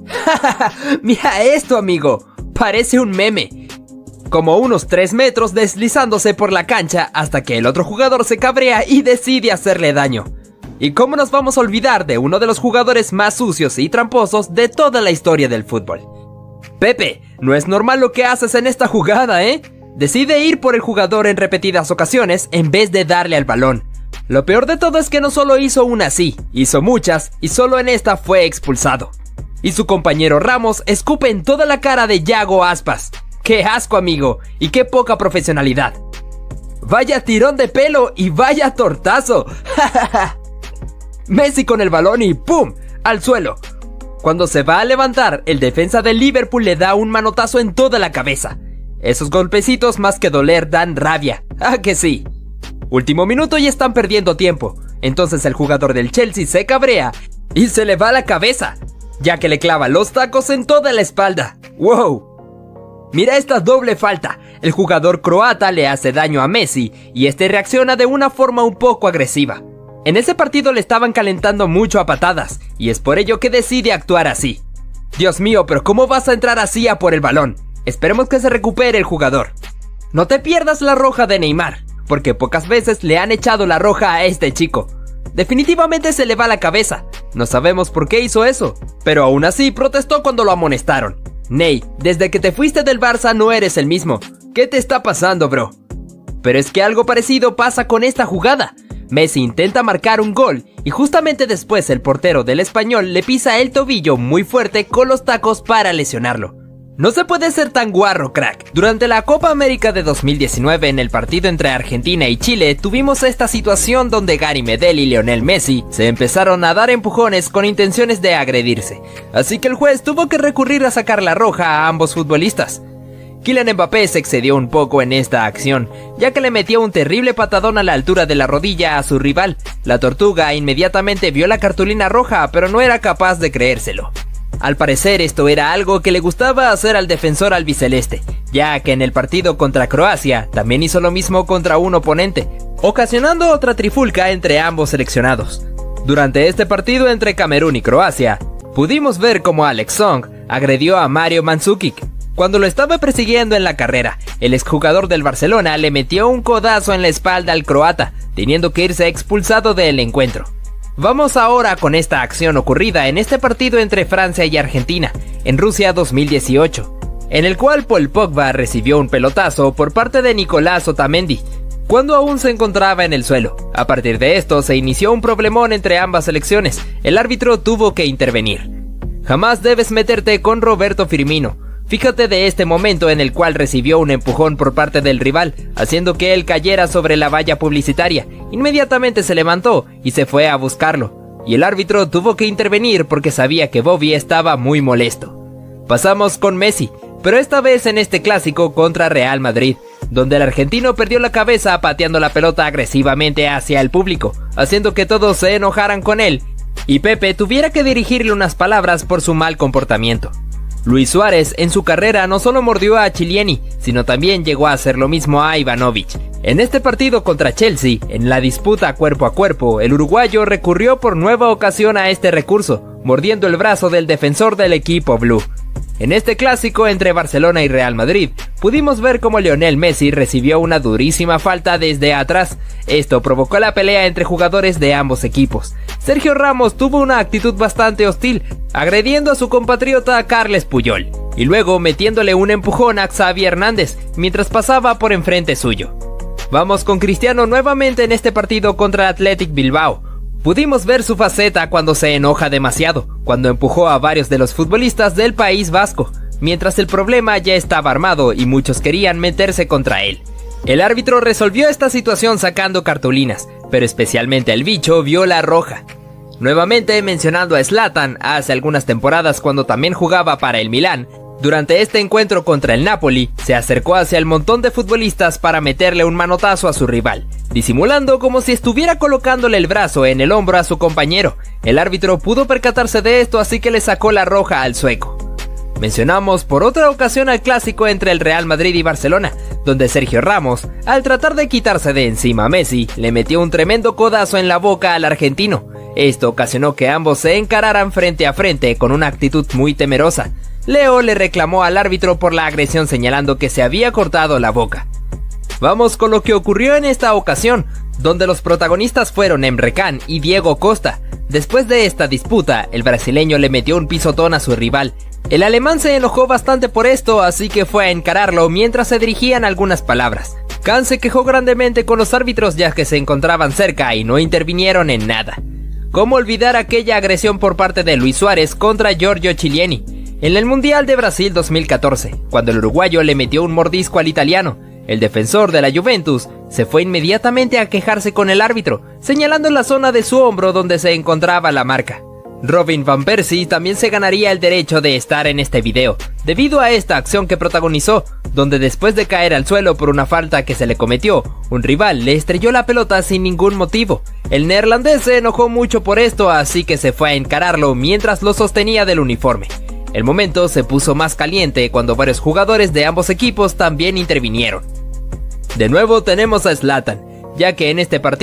Mira esto, amigo, parece un meme. Como unos 3 metros deslizándose por la cancha hasta que el otro jugador se cabrea y decide hacerle daño. ¿Y cómo nos vamos a olvidar de uno de los jugadores más sucios y tramposos de toda la historia del fútbol? Pepe, no es normal lo que haces en esta jugada, ¿eh? Decide ir por el jugador en repetidas ocasiones en vez de darle al balón. Lo peor de todo es que no solo hizo una así, hizo muchas y solo en esta fue expulsado. Y su compañero Ramos escupe en toda la cara de Yago Aspas. ¡Qué asco, amigo! Y qué poca profesionalidad. ¡Vaya tirón de pelo y vaya tortazo! Messi con el balón y ¡pum! Al suelo. Cuando se va a levantar, el defensa del Liverpool le da un manotazo en toda la cabeza. Esos golpecitos más que doler dan rabia. ¿Ah, que sí? Último minuto y están perdiendo tiempo. Entonces el jugador del Chelsea se cabrea y se le va la cabeza, ya que le clava los tacos en toda la espalda. ¡Wow! Mira esta doble falta. El jugador croata le hace daño a Messi y este reacciona de una forma un poco agresiva. En ese partido le estaban calentando mucho a patadas, y es por ello que decide actuar así. Dios mío, pero ¿cómo vas a entrar así a por el balón? Esperemos que se recupere el jugador. No te pierdas la roja de Neymar, porque pocas veces le han echado la roja a este chico. Definitivamente se le va la cabeza. No sabemos por qué hizo eso, pero aún así protestó cuando lo amonestaron. Ney, desde que te fuiste del Barça no eres el mismo. ¿Qué te está pasando, bro? Pero es que algo parecido pasa con esta jugada. Messi intenta marcar un gol y justamente después el portero del Español le pisa el tobillo muy fuerte con los tacos para lesionarlo. No se puede ser tan guarro, crack. Durante la Copa América de 2019, en el partido entre Argentina y Chile, tuvimos esta situación donde Gary Medel y Lionel Messi se empezaron a dar empujones con intenciones de agredirse. Así que el juez tuvo que recurrir a sacar la roja a ambos futbolistas. Kylian Mbappé se excedió un poco en esta acción, ya que le metió un terrible patadón a la altura de la rodilla a su rival. La Tortuga inmediatamente vio la cartulina roja, pero no era capaz de creérselo. Al parecer esto era algo que le gustaba hacer al defensor albiceleste, ya que en el partido contra Croacia también hizo lo mismo contra un oponente, ocasionando otra trifulca entre ambos seleccionados. Durante este partido entre Camerún y Croacia, pudimos ver cómo Alex Song agredió a Mario Mandzukic. Cuando lo estaba persiguiendo en la carrera, el exjugador del Barcelona le metió un codazo en la espalda al croata, teniendo que irse expulsado del encuentro. Vamos ahora con esta acción ocurrida en este partido entre Francia y Argentina, en Rusia 2018, en el cual Paul Pogba recibió un pelotazo por parte de Nicolás Otamendi, cuando aún se encontraba en el suelo. A partir de esto se inició un problemón entre ambas selecciones, el árbitro tuvo que intervenir. Jamás debes meterte con Roberto Firmino. Fíjate de este momento en el cual recibió un empujón por parte del rival, haciendo que él cayera sobre la valla publicitaria. Inmediatamente se levantó y se fue a buscarlo, y el árbitro tuvo que intervenir porque sabía que Bobby estaba muy molesto. Pasamos con Messi, pero esta vez en este clásico contra Real Madrid, donde el argentino perdió la cabeza pateando la pelota agresivamente hacia el público, haciendo que todos se enojaran con él, y Pepe tuviera que dirigirle unas palabras por su mal comportamiento. Luis Suárez en su carrera no solo mordió a Chiellini, sino también llegó a hacer lo mismo a Ivanovic. En este partido contra Chelsea, en la disputa cuerpo a cuerpo, el uruguayo recurrió por nueva ocasión a este recurso, mordiendo el brazo del defensor del equipo blue. En este clásico entre Barcelona y Real Madrid, pudimos ver cómo Lionel Messi recibió una durísima falta desde atrás. Esto provocó la pelea entre jugadores de ambos equipos. Sergio Ramos tuvo una actitud bastante hostil, agrediendo a su compatriota Carles Puyol, y luego metiéndole un empujón a Xavi Hernández, mientras pasaba por enfrente suyo. Vamos con Cristiano nuevamente en este partido contra Athletic Bilbao. Pudimos ver su faceta cuando se enoja demasiado, cuando empujó a varios de los futbolistas del País Vasco, mientras el problema ya estaba armado y muchos querían meterse contra él. El árbitro resolvió esta situación sacando cartulinas, pero especialmente el bicho vio la roja. Nuevamente mencionando a Zlatan hace algunas temporadas cuando también jugaba para el Milán, durante este encuentro contra el Napoli, se acercó hacia el montón de futbolistas para meterle un manotazo a su rival, disimulando como si estuviera colocándole el brazo en el hombro a su compañero. El árbitro pudo percatarse de esto, así que le sacó la roja al sueco. Mencionamos por otra ocasión al clásico entre el Real Madrid y Barcelona, donde Sergio Ramos, al tratar de quitarse de encima a Messi, le metió un tremendo codazo en la boca al argentino. Esto ocasionó que ambos se encararan frente a frente con una actitud muy temerosa. Leo le reclamó al árbitro por la agresión señalando que se había cortado la boca. Vamos con lo que ocurrió en esta ocasión, donde los protagonistas fueron Emre Can y Diego Costa. Después de esta disputa, el brasileño le metió un pisotón a su rival. El alemán se enojó bastante por esto, así que fue a encararlo mientras se dirigían algunas palabras. Can se quejó grandemente con los árbitros ya que se encontraban cerca y no intervinieron en nada. ¿Cómo olvidar aquella agresión por parte de Luis Suárez contra Giorgio Chiellini? En el Mundial de Brasil 2014, cuando el uruguayo le metió un mordisco al italiano, el defensor de la Juventus se fue inmediatamente a quejarse con el árbitro, señalando la zona de su hombro donde se encontraba la marca. Robin van Persie también se ganaría el derecho de estar en este video, debido a esta acción que protagonizó, donde después de caer al suelo por una falta que se le cometió, un rival le estrelló la pelota sin ningún motivo. El neerlandés se enojó mucho por esto, así que se fue a encararlo mientras lo sostenía del uniforme. El momento se puso más caliente cuando varios jugadores de ambos equipos también intervinieron. De nuevo tenemos a Zlatan, ya que en este partido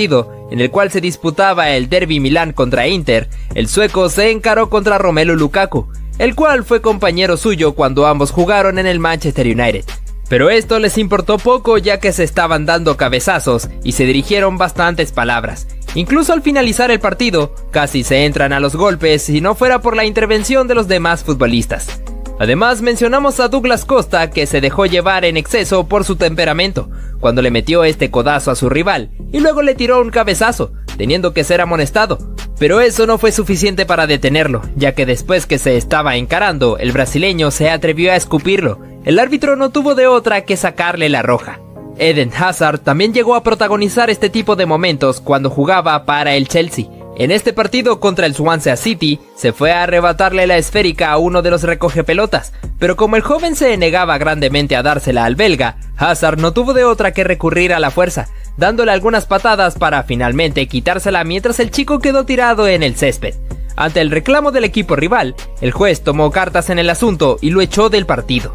en el cual se disputaba el Derby Milán contra Inter, el sueco se encaró contra Romelu Lukaku, el cual fue compañero suyo cuando ambos jugaron en el Manchester United. Pero esto les importó poco, ya que se estaban dando cabezazos y se dirigieron bastantes palabras. Incluso al finalizar el partido, casi se entran a los golpes si no fuera por la intervención de los demás futbolistas. Además, mencionamos a Douglas Costa, que se dejó llevar en exceso por su temperamento, cuando le metió este codazo a su rival y luego le tiró un cabezazo, teniendo que ser amonestado. Pero eso no fue suficiente para detenerlo, ya que después que se estaba encarando, el brasileño se atrevió a escupirlo. El árbitro no tuvo de otra que sacarle la roja. Eden Hazard también llegó a protagonizar este tipo de momentos cuando jugaba para el Chelsea. En este partido contra el Swansea City, se fue a arrebatarle la esférica a uno de los recogepelotas, pero como el joven se negaba grandemente a dársela al belga, Hazard no tuvo de otra que recurrir a la fuerza, dándole algunas patadas para finalmente quitársela mientras el chico quedó tirado en el césped. Ante el reclamo del equipo rival, el juez tomó cartas en el asunto y lo echó del partido.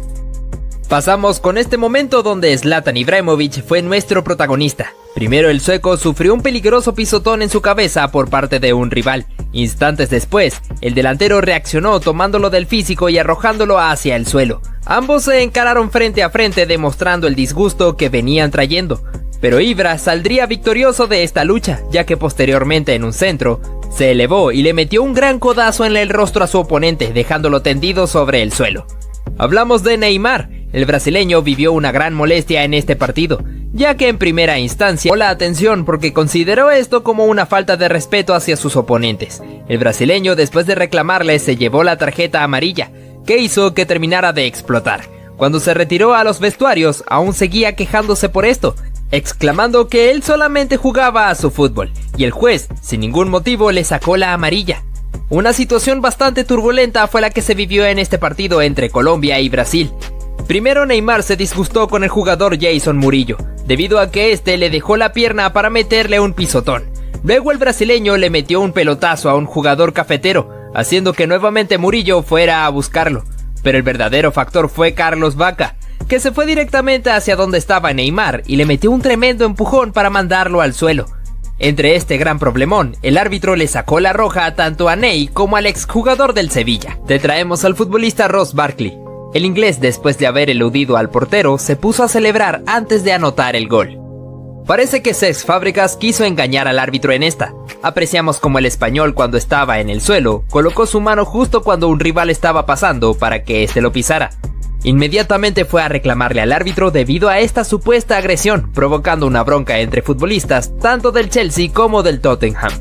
Pasamos con este momento donde Zlatan Ibrahimović fue nuestro protagonista. Primero el sueco sufrió un peligroso pisotón en su cabeza por parte de un rival. Instantes después, el delantero reaccionó tomándolo del físico y arrojándolo hacia el suelo. Ambos se encararon frente a frente demostrando el disgusto que venían trayendo. Pero Ibra saldría victorioso de esta lucha, ya que posteriormente en un centro, se elevó y le metió un gran codazo en el rostro a su oponente, dejándolo tendido sobre el suelo. Hablamos de Neymar. El brasileño vivió una gran molestia en este partido, ya que en primera instancia llamó la atención porque consideró esto como una falta de respeto hacia sus oponentes. El brasileño, después de reclamarle, se llevó la tarjeta amarilla, que hizo que terminara de explotar. Cuando se retiró a los vestuarios, aún seguía quejándose por esto, exclamando que él solamente jugaba a su fútbol, y el juez, sin ningún motivo, le sacó la amarilla. Una situación bastante turbulenta fue la que se vivió en este partido entre Colombia y Brasil. Primero Neymar se disgustó con el jugador Jason Murillo, debido a que este le dejó la pierna para meterle un pisotón. Luego el brasileño le metió un pelotazo a un jugador cafetero, haciendo que nuevamente Murillo fuera a buscarlo. Pero el verdadero factor fue Carlos Vaca, que se fue directamente hacia donde estaba Neymar y le metió un tremendo empujón para mandarlo al suelo. Entre este gran problemón, el árbitro le sacó la roja tanto a Ney como al exjugador del Sevilla. Te traemos al futbolista Ross Barkley. El inglés, después de haber eludido al portero, se puso a celebrar antes de anotar el gol. Parece que Cesc Fábregas quiso engañar al árbitro en esta. Apreciamos como el español, cuando estaba en el suelo, colocó su mano justo cuando un rival estaba pasando para que éste lo pisara. Inmediatamente fue a reclamarle al árbitro debido a esta supuesta agresión, provocando una bronca entre futbolistas tanto del Chelsea como del Tottenham.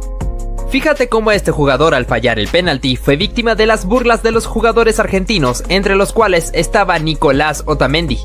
Fíjate cómo este jugador, al fallar el penalti, fue víctima de las burlas de los jugadores argentinos, entre los cuales estaba Nicolás Otamendi.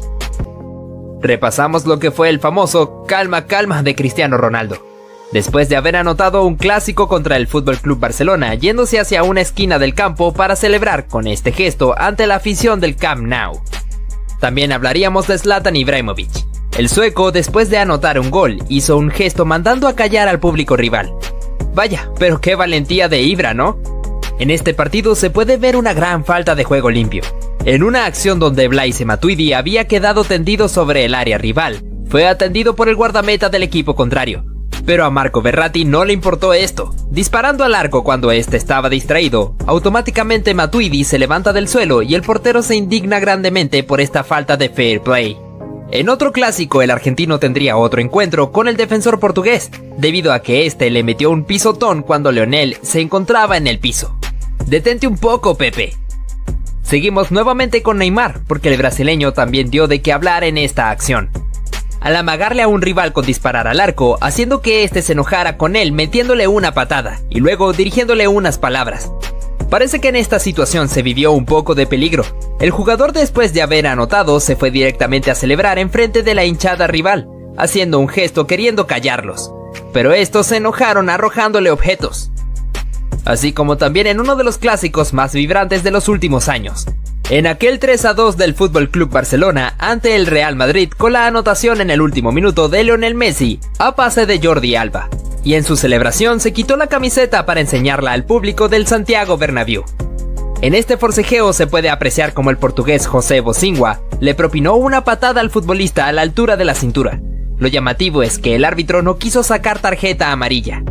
Repasamos lo que fue el famoso calma calma de Cristiano Ronaldo. Después de haber anotado un clásico contra el FC Barcelona, yéndose hacia una esquina del campo para celebrar con este gesto ante la afición del Camp Nou. También hablaríamos de Zlatan Ibrahimović. El sueco, después de anotar un gol, hizo un gesto mandando a callar al público rival. Vaya, pero qué valentía de Ibra, ¿no? En este partido se puede ver una gran falta de juego limpio. En una acción donde Blaise Matuidi había quedado tendido sobre el área rival, fue atendido por el guardameta del equipo contrario. Pero a Marco Verratti no le importó esto. Disparando al arco cuando este estaba distraído, automáticamente Matuidi se levanta del suelo y el portero se indigna grandemente por esta falta de fair play. En otro clásico, el argentino tendría otro encuentro con el defensor portugués, debido a que este le metió un pisotón cuando Lionel se encontraba en el piso. Detente un poco, Pepe. Seguimos nuevamente con Neymar, porque el brasileño también dio de qué hablar en esta acción. Al amagarle a un rival con disparar al arco, haciendo que este se enojara con él metiéndole una patada, y luego dirigiéndole unas palabras. Parece que en esta situación se vivió un poco de peligro. El jugador, después de haber anotado, se fue directamente a celebrar enfrente de la hinchada rival, haciendo un gesto queriendo callarlos. Pero estos se enojaron arrojándole objetos. Así como también en uno de los clásicos más vibrantes de los últimos años. En aquel 3-2 del FC Barcelona ante el Real Madrid, con la anotación en el último minuto de Lionel Messi a pase de Jordi Alba. Y en su celebración se quitó la camiseta para enseñarla al público del Santiago Bernabéu. En este forcejeo se puede apreciar como el portugués José Bocingua le propinó una patada al futbolista a la altura de la cintura. Lo llamativo es que el árbitro no quiso sacar tarjeta amarilla.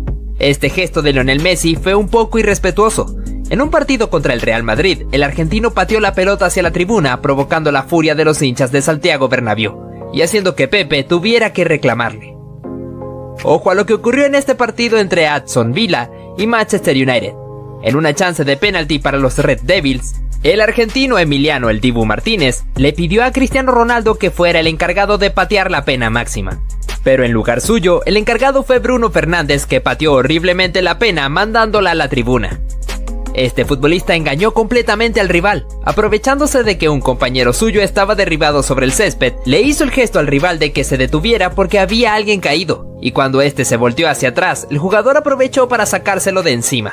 Este gesto de Lionel Messi fue un poco irrespetuoso. En un partido contra el Real Madrid, el argentino pateó la pelota hacia la tribuna, provocando la furia de los hinchas de Santiago Bernabéu, y haciendo que Pepe tuviera que reclamarle. Ojo a lo que ocurrió en este partido entre Aston Villa y Manchester United. En una chance de penalti para los Red Devils, el argentino Emiliano "El Dibu" Martínez le pidió a Cristiano Ronaldo que fuera el encargado de patear la pena máxima. Pero en lugar suyo, el encargado fue Bruno Fernández, que pateó horriblemente la pena mandándola a la tribuna. Este futbolista engañó completamente al rival, aprovechándose de que un compañero suyo estaba derribado sobre el césped, le hizo el gesto al rival de que se detuviera porque había alguien caído, y cuando este se volteó hacia atrás, el jugador aprovechó para sacárselo de encima.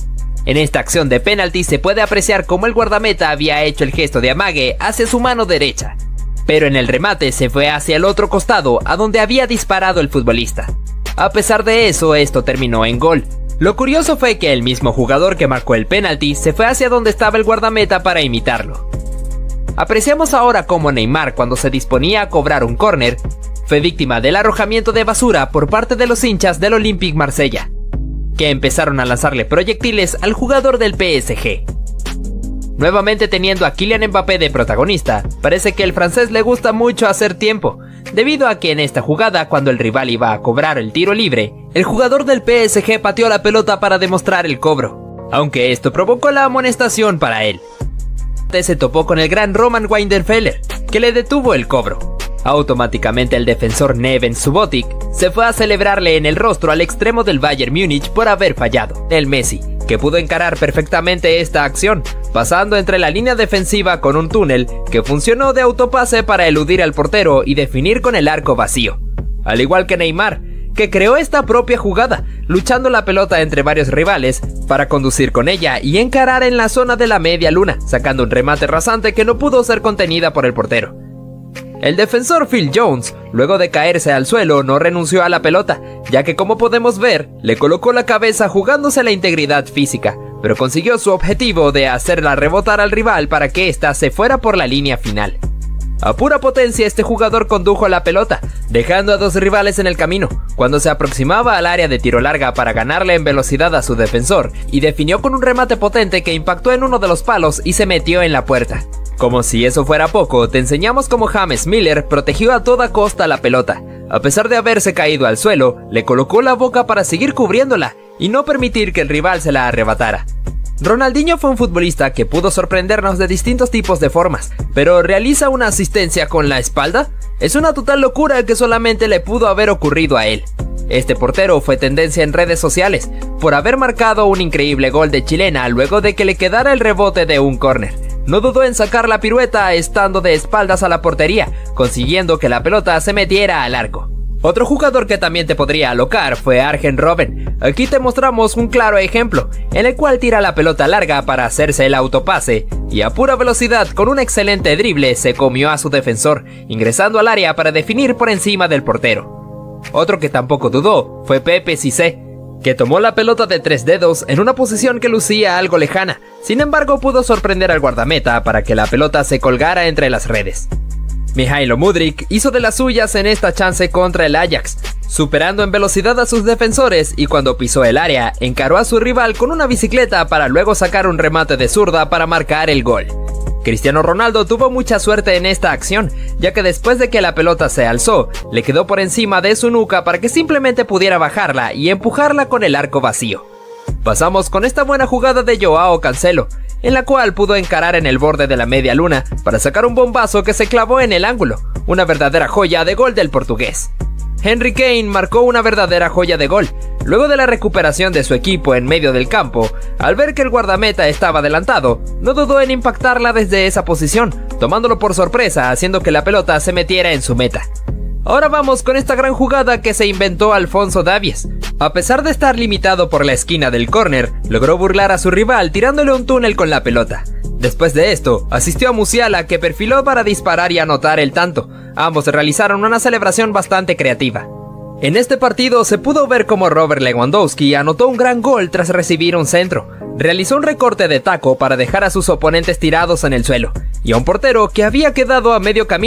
En esta acción de penalti se puede apreciar cómo el guardameta había hecho el gesto de amague hacia su mano derecha, pero en el remate se fue hacia el otro costado, a donde había disparado el futbolista. A pesar de eso, esto terminó en gol. Lo curioso fue que el mismo jugador que marcó el penalti se fue hacia donde estaba el guardameta para imitarlo. Apreciamos ahora cómo Neymar, cuando se disponía a cobrar un córner, fue víctima del arrojamiento de basura por parte de los hinchas del Olympique Marsella, que empezaron a lanzarle proyectiles al jugador del PSG. Nuevamente teniendo a Kylian Mbappé de protagonista, parece que el francés le gusta mucho hacer tiempo, debido a que en esta jugada, cuando el rival iba a cobrar el tiro libre, el jugador del PSG pateó la pelota para demostrar el cobro, aunque esto provocó la amonestación para él. Se topó con el gran Roman Weidenfeller, que le detuvo el cobro. Automáticamente el defensor Neven Subotic se fue a celebrarle en el rostro al extremo del Bayern Múnich por haber fallado. El Messi, que pudo encarar perfectamente esta acción, pasando entre la línea defensiva con un túnel que funcionó de autopase para eludir al portero y definir con el arco vacío. Al igual que Neymar, que creó esta propia jugada, luchando la pelota entre varios rivales para conducir con ella y encarar en la zona de la media luna, sacando un remate rasante que no pudo ser contenida por el portero. El defensor Phil Jones, luego de caerse al suelo, no renunció a la pelota, ya que, como podemos ver, le colocó la cabeza jugándose la integridad física, pero consiguió su objetivo de hacerla rebotar al rival para que ésta se fuera por la línea final. A pura potencia, este jugador condujo la pelota, dejando a dos rivales en el camino, cuando se aproximaba al área de tiro larga para ganarle en velocidad a su defensor, y definió con un remate potente que impactó en uno de los palos y se metió en la puerta. Como si eso fuera poco, te enseñamos cómo James Miller protegió a toda costa la pelota. A pesar de haberse caído al suelo, le colocó la boca para seguir cubriéndola y no permitir que el rival se la arrebatara. Ronaldinho fue un futbolista que pudo sorprendernos de distintos tipos de formas, pero ¿realiza una asistencia con la espalda? Es una total locura que solamente le pudo haber ocurrido a él. Este portero fue tendencia en redes sociales por haber marcado un increíble gol de chilena luego de que le quedara el rebote de un córner. No dudó en sacar la pirueta estando de espaldas a la portería, consiguiendo que la pelota se metiera al arco. Otro jugador que también te podría alocar fue Arjen Robben. Aquí te mostramos un claro ejemplo, en el cual tira la pelota larga para hacerse el autopase, y a pura velocidad con un excelente drible se comió a su defensor, ingresando al área para definir por encima del portero. Otro que tampoco dudó fue Pepe Cissé, que tomó la pelota de 3 dedos en una posición que lucía algo lejana, sin embargo pudo sorprender al guardameta para que la pelota se colgara entre las redes. Mihailo Mudryk hizo de las suyas en esta chance contra el Ajax, superando en velocidad a sus defensores, y cuando pisó el área, encaró a su rival con una bicicleta para luego sacar un remate de zurda para marcar el gol. Cristiano Ronaldo tuvo mucha suerte en esta acción, ya que después de que la pelota se alzó, le quedó por encima de su nuca para que simplemente pudiera bajarla y empujarla con el arco vacío. Pasamos con esta buena jugada de Joao Cancelo, en la cual pudo encarar en el borde de la media luna para sacar un bombazo que se clavó en el ángulo, una verdadera joya de gol del portugués. Henry Kane marcó una verdadera joya de gol, luego de la recuperación de su equipo en medio del campo. Al ver que el guardameta estaba adelantado, no dudó en impactarla desde esa posición, tomándolo por sorpresa, haciendo que la pelota se metiera en su meta. Ahora vamos con esta gran jugada que se inventó Alphonso Davies. A pesar de estar limitado por la esquina del córner, logró burlar a su rival tirándole un túnel con la pelota. Después de esto, asistió a Musiala, que perfiló para disparar y anotar el tanto. Ambos realizaron una celebración bastante creativa. En este partido se pudo ver cómo Robert Lewandowski anotó un gran gol tras recibir un centro. Realizó un recorte de taco para dejar a sus oponentes tirados en el suelo, y a un portero que había quedado a medio camino,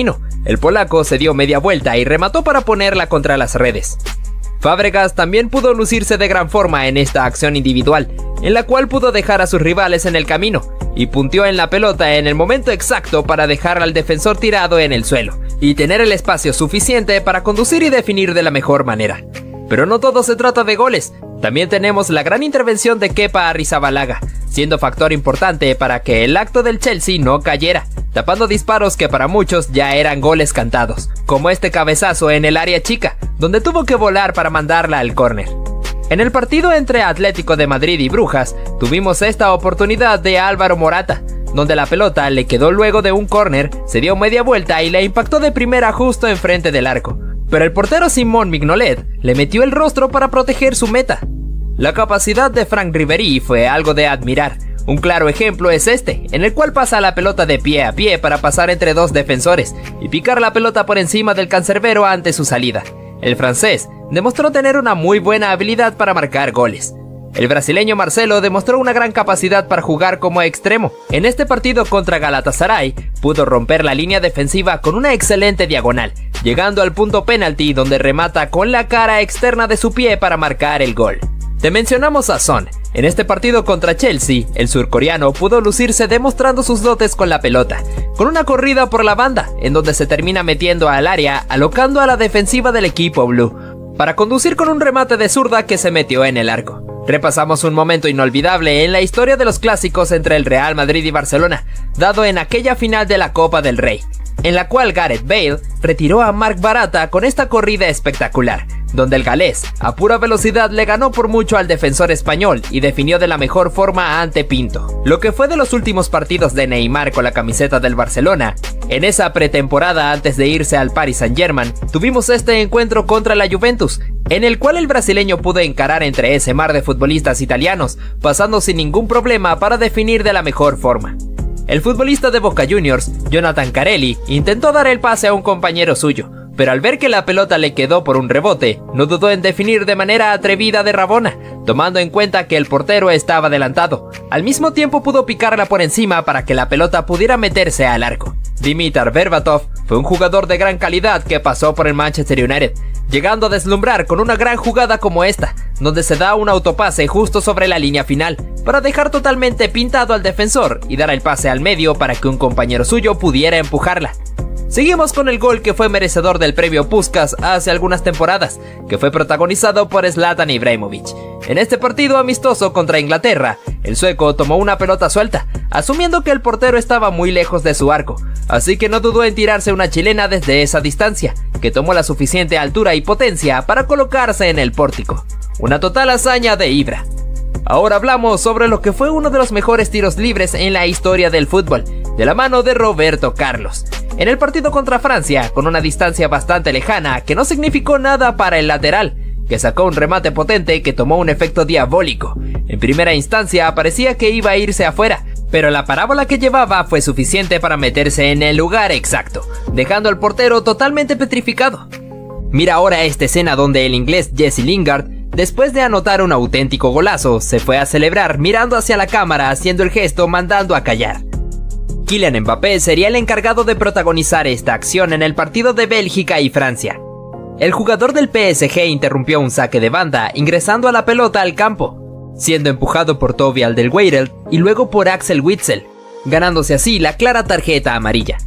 El polaco se dio media vuelta y remató para ponerla contra las redes. Fábregas también pudo lucirse de gran forma en esta acción individual, en la cual pudo dejar a sus rivales en el camino, y punteó en la pelota en el momento exacto para dejar al defensor tirado en el suelo, y tener el espacio suficiente para conducir y definir de la mejor manera. Pero no todo se trata de goles, también tenemos la gran intervención de Kepa Arrizabalaga, siendo factor importante para que el acto del Chelsea no cayera, tapando disparos que para muchos ya eran goles cantados, como este cabezazo en el área chica, donde tuvo que volar para mandarla al córner. En el partido entre Atlético de Madrid y Brujas, tuvimos esta oportunidad de Álvaro Morata, donde la pelota le quedó luego de un córner, se dio media vuelta y le impactó de primera justo enfrente del arco. Pero el portero Simón Mignolet le metió el rostro para proteger su meta. La capacidad de Franck Ribéry fue algo de admirar. Un claro ejemplo es este, en el cual pasa la pelota de pie a pie para pasar entre dos defensores y picar la pelota por encima del cancerbero ante su salida. El francés demostró tener una muy buena habilidad para marcar goles. El brasileño Marcelo demostró una gran capacidad para jugar como extremo. En este partido contra Galatasaray, pudo romper la línea defensiva con una excelente diagonal, llegando al punto penalti donde remata con la cara externa de su pie para marcar el gol. Te mencionamos a Son. En este partido contra Chelsea, el surcoreano pudo lucirse demostrando sus dotes con la pelota, con una corrida por la banda, en donde se termina metiendo al área, alocando a la defensiva del equipo blue, para conducir con un remate de zurda que se metió en el arco. Repasamos un momento inolvidable en la historia de los clásicos entre el Real Madrid y Barcelona, dado en aquella final de la Copa del Rey, en la cual Gareth Bale retiró a Marc Baratra con esta corrida espectacular, donde el galés a pura velocidad le ganó por mucho al defensor español y definió de la mejor forma ante Pinto. Lo que fue de los últimos partidos de Neymar con la camiseta del Barcelona, en esa pretemporada antes de irse al Paris Saint-Germain, tuvimos este encuentro contra la Juventus, en el cual el brasileño pudo encarar entre ese mar de futbolistas italianos, pasando sin ningún problema para definir de la mejor forma. El futbolista de Boca Juniors, Jonathan Carelli, intentó dar el pase a un compañero suyo, pero al ver que la pelota le quedó por un rebote, no dudó en definir de manera atrevida de Rabona, tomando en cuenta que el portero estaba adelantado. Al mismo tiempo pudo picarla por encima para que la pelota pudiera meterse al arco. Dimitar Berbatov fue un jugador de gran calidad que pasó por el Manchester United, llegando a deslumbrar con una gran jugada como esta, donde se da un autopase justo sobre la línea final, para dejar totalmente pintado al defensor y dar el pase al medio para que un compañero suyo pudiera empujarla. Seguimos con el gol que fue merecedor del premio Puskás hace algunas temporadas, que fue protagonizado por Zlatan Ibrahimovic. En este partido amistoso contra Inglaterra, el sueco tomó una pelota suelta, asumiendo que el portero estaba muy lejos de su arco, así que no dudó en tirarse una chilena desde esa distancia, que tomó la suficiente altura y potencia para colocarse en el pórtico. Una total hazaña de Ibra. Ahora hablamos sobre lo que fue uno de los mejores tiros libres en la historia del fútbol, de la mano de Roberto Carlos. En el partido contra Francia, con una distancia bastante lejana que no significó nada para el lateral, que sacó un remate potente que tomó un efecto diabólico. En primera instancia parecía que iba a irse afuera, pero la parábola que llevaba fue suficiente para meterse en el lugar exacto, dejando al portero totalmente petrificado. Mira ahora esta escena donde el inglés Jesse Lingard, después de anotar un auténtico golazo, se fue a celebrar mirando hacia la cámara haciendo el gesto mandando a callar. Kylian Mbappé sería el encargado de protagonizar esta acción en el partido de Bélgica y Francia. El jugador del PSG interrumpió un saque de banda ingresando a la pelota al campo, siendo empujado por Toby Alderweireld y luego por Axel Witsel, ganándose así la clara tarjeta amarilla.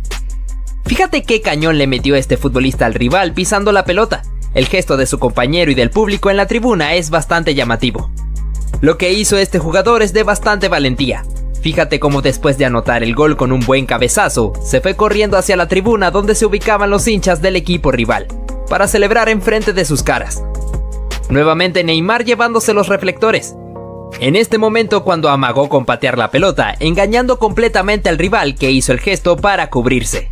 Fíjate qué cañón le metió este futbolista al rival pisando la pelota. El gesto de su compañero y del público en la tribuna es bastante llamativo. Lo que hizo este jugador es de bastante valentía. Fíjate cómo después de anotar el gol con un buen cabezazo, se fue corriendo hacia la tribuna donde se ubicaban los hinchas del equipo rival, para celebrar enfrente de sus caras. Nuevamente Neymar llevándose los reflectores. En este momento cuando amagó con patear la pelota, engañando completamente al rival que hizo el gesto para cubrirse.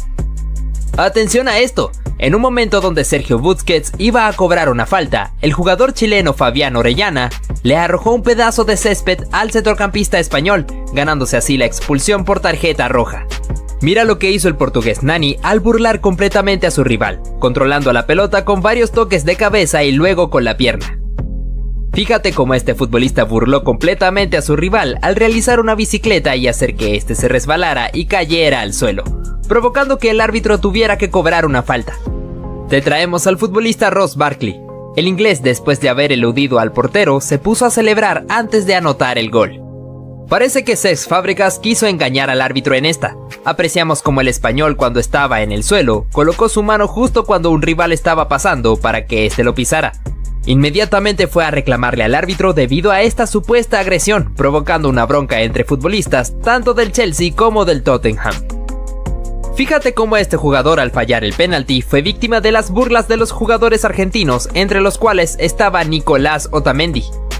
Atención a esto, en un momento donde Sergio Busquets iba a cobrar una falta, el jugador chileno Fabián Orellana le arrojó un pedazo de césped al centrocampista español, ganándose así la expulsión por tarjeta roja. Mira lo que hizo el portugués Nani al burlar completamente a su rival, controlando la pelota con varios toques de cabeza y luego con la pierna. Fíjate cómo este futbolista burló completamente a su rival al realizar una bicicleta y hacer que este se resbalara y cayera al suelo, provocando que el árbitro tuviera que cobrar una falta. Te traemos al futbolista Ross Barkley. El inglés, después de haber eludido al portero, se puso a celebrar antes de anotar el gol. Parece que Cesc Fábregas quiso engañar al árbitro en esta. Apreciamos como el español, cuando estaba en el suelo, colocó su mano justo cuando un rival estaba pasando para que éste lo pisara. Inmediatamente fue a reclamarle al árbitro debido a esta supuesta agresión, provocando una bronca entre futbolistas tanto del Chelsea como del Tottenham. Fíjate cómo este jugador, al fallar el penalti, fue víctima de las burlas de los jugadores argentinos, entre los cuales estaba Nicolás Otamendi.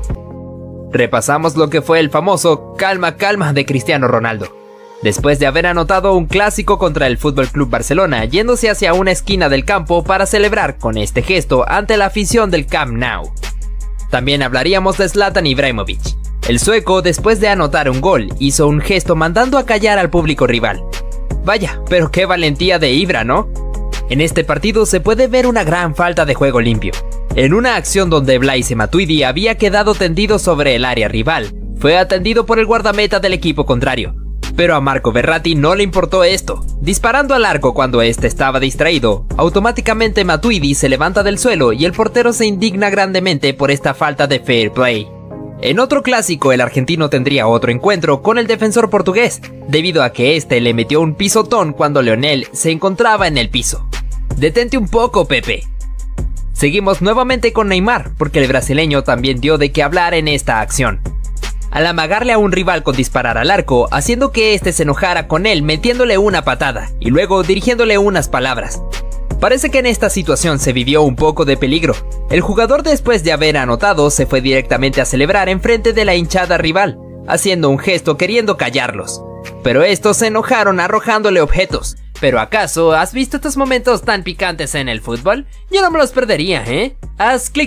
Repasamos lo que fue el famoso calma calma de Cristiano Ronaldo. Después de haber anotado un clásico contra el FC Barcelona, yéndose hacia una esquina del campo para celebrar con este gesto ante la afición del Camp Nou. También hablaríamos de Zlatan Ibrahimovic. El sueco, después de anotar un gol, hizo un gesto mandando a callar al público rival. Vaya, pero qué valentía de Ibra, ¿no? En este partido se puede ver una gran falta de juego limpio. En una acción donde Blaise Matuidi había quedado tendido sobre el área rival, fue atendido por el guardameta del equipo contrario. Pero a Marco Verratti no le importó esto. Disparando al arco cuando este estaba distraído, automáticamente Matuidi se levanta del suelo y el portero se indigna grandemente por esta falta de fair play. En otro clásico, el argentino tendría otro encuentro con el defensor portugués, debido a que este le metió un pisotón cuando Lionel se encontraba en el piso. Detente un poco, Pepe. Seguimos nuevamente con Neymar, porque el brasileño también dio de qué hablar en esta acción. Al amagarle a un rival con disparar al arco, haciendo que este se enojara con él metiéndole una patada y luego dirigiéndole unas palabras. Parece que en esta situación se vivió un poco de peligro. El jugador, después de haber anotado, se fue directamente a celebrar enfrente de la hinchada rival, haciendo un gesto queriendo callarlos. Pero estos se enojaron arrojándole objetos. ¿Pero acaso has visto estos momentos tan picantes en el fútbol? Yo no me los perdería, ¿eh? Haz clic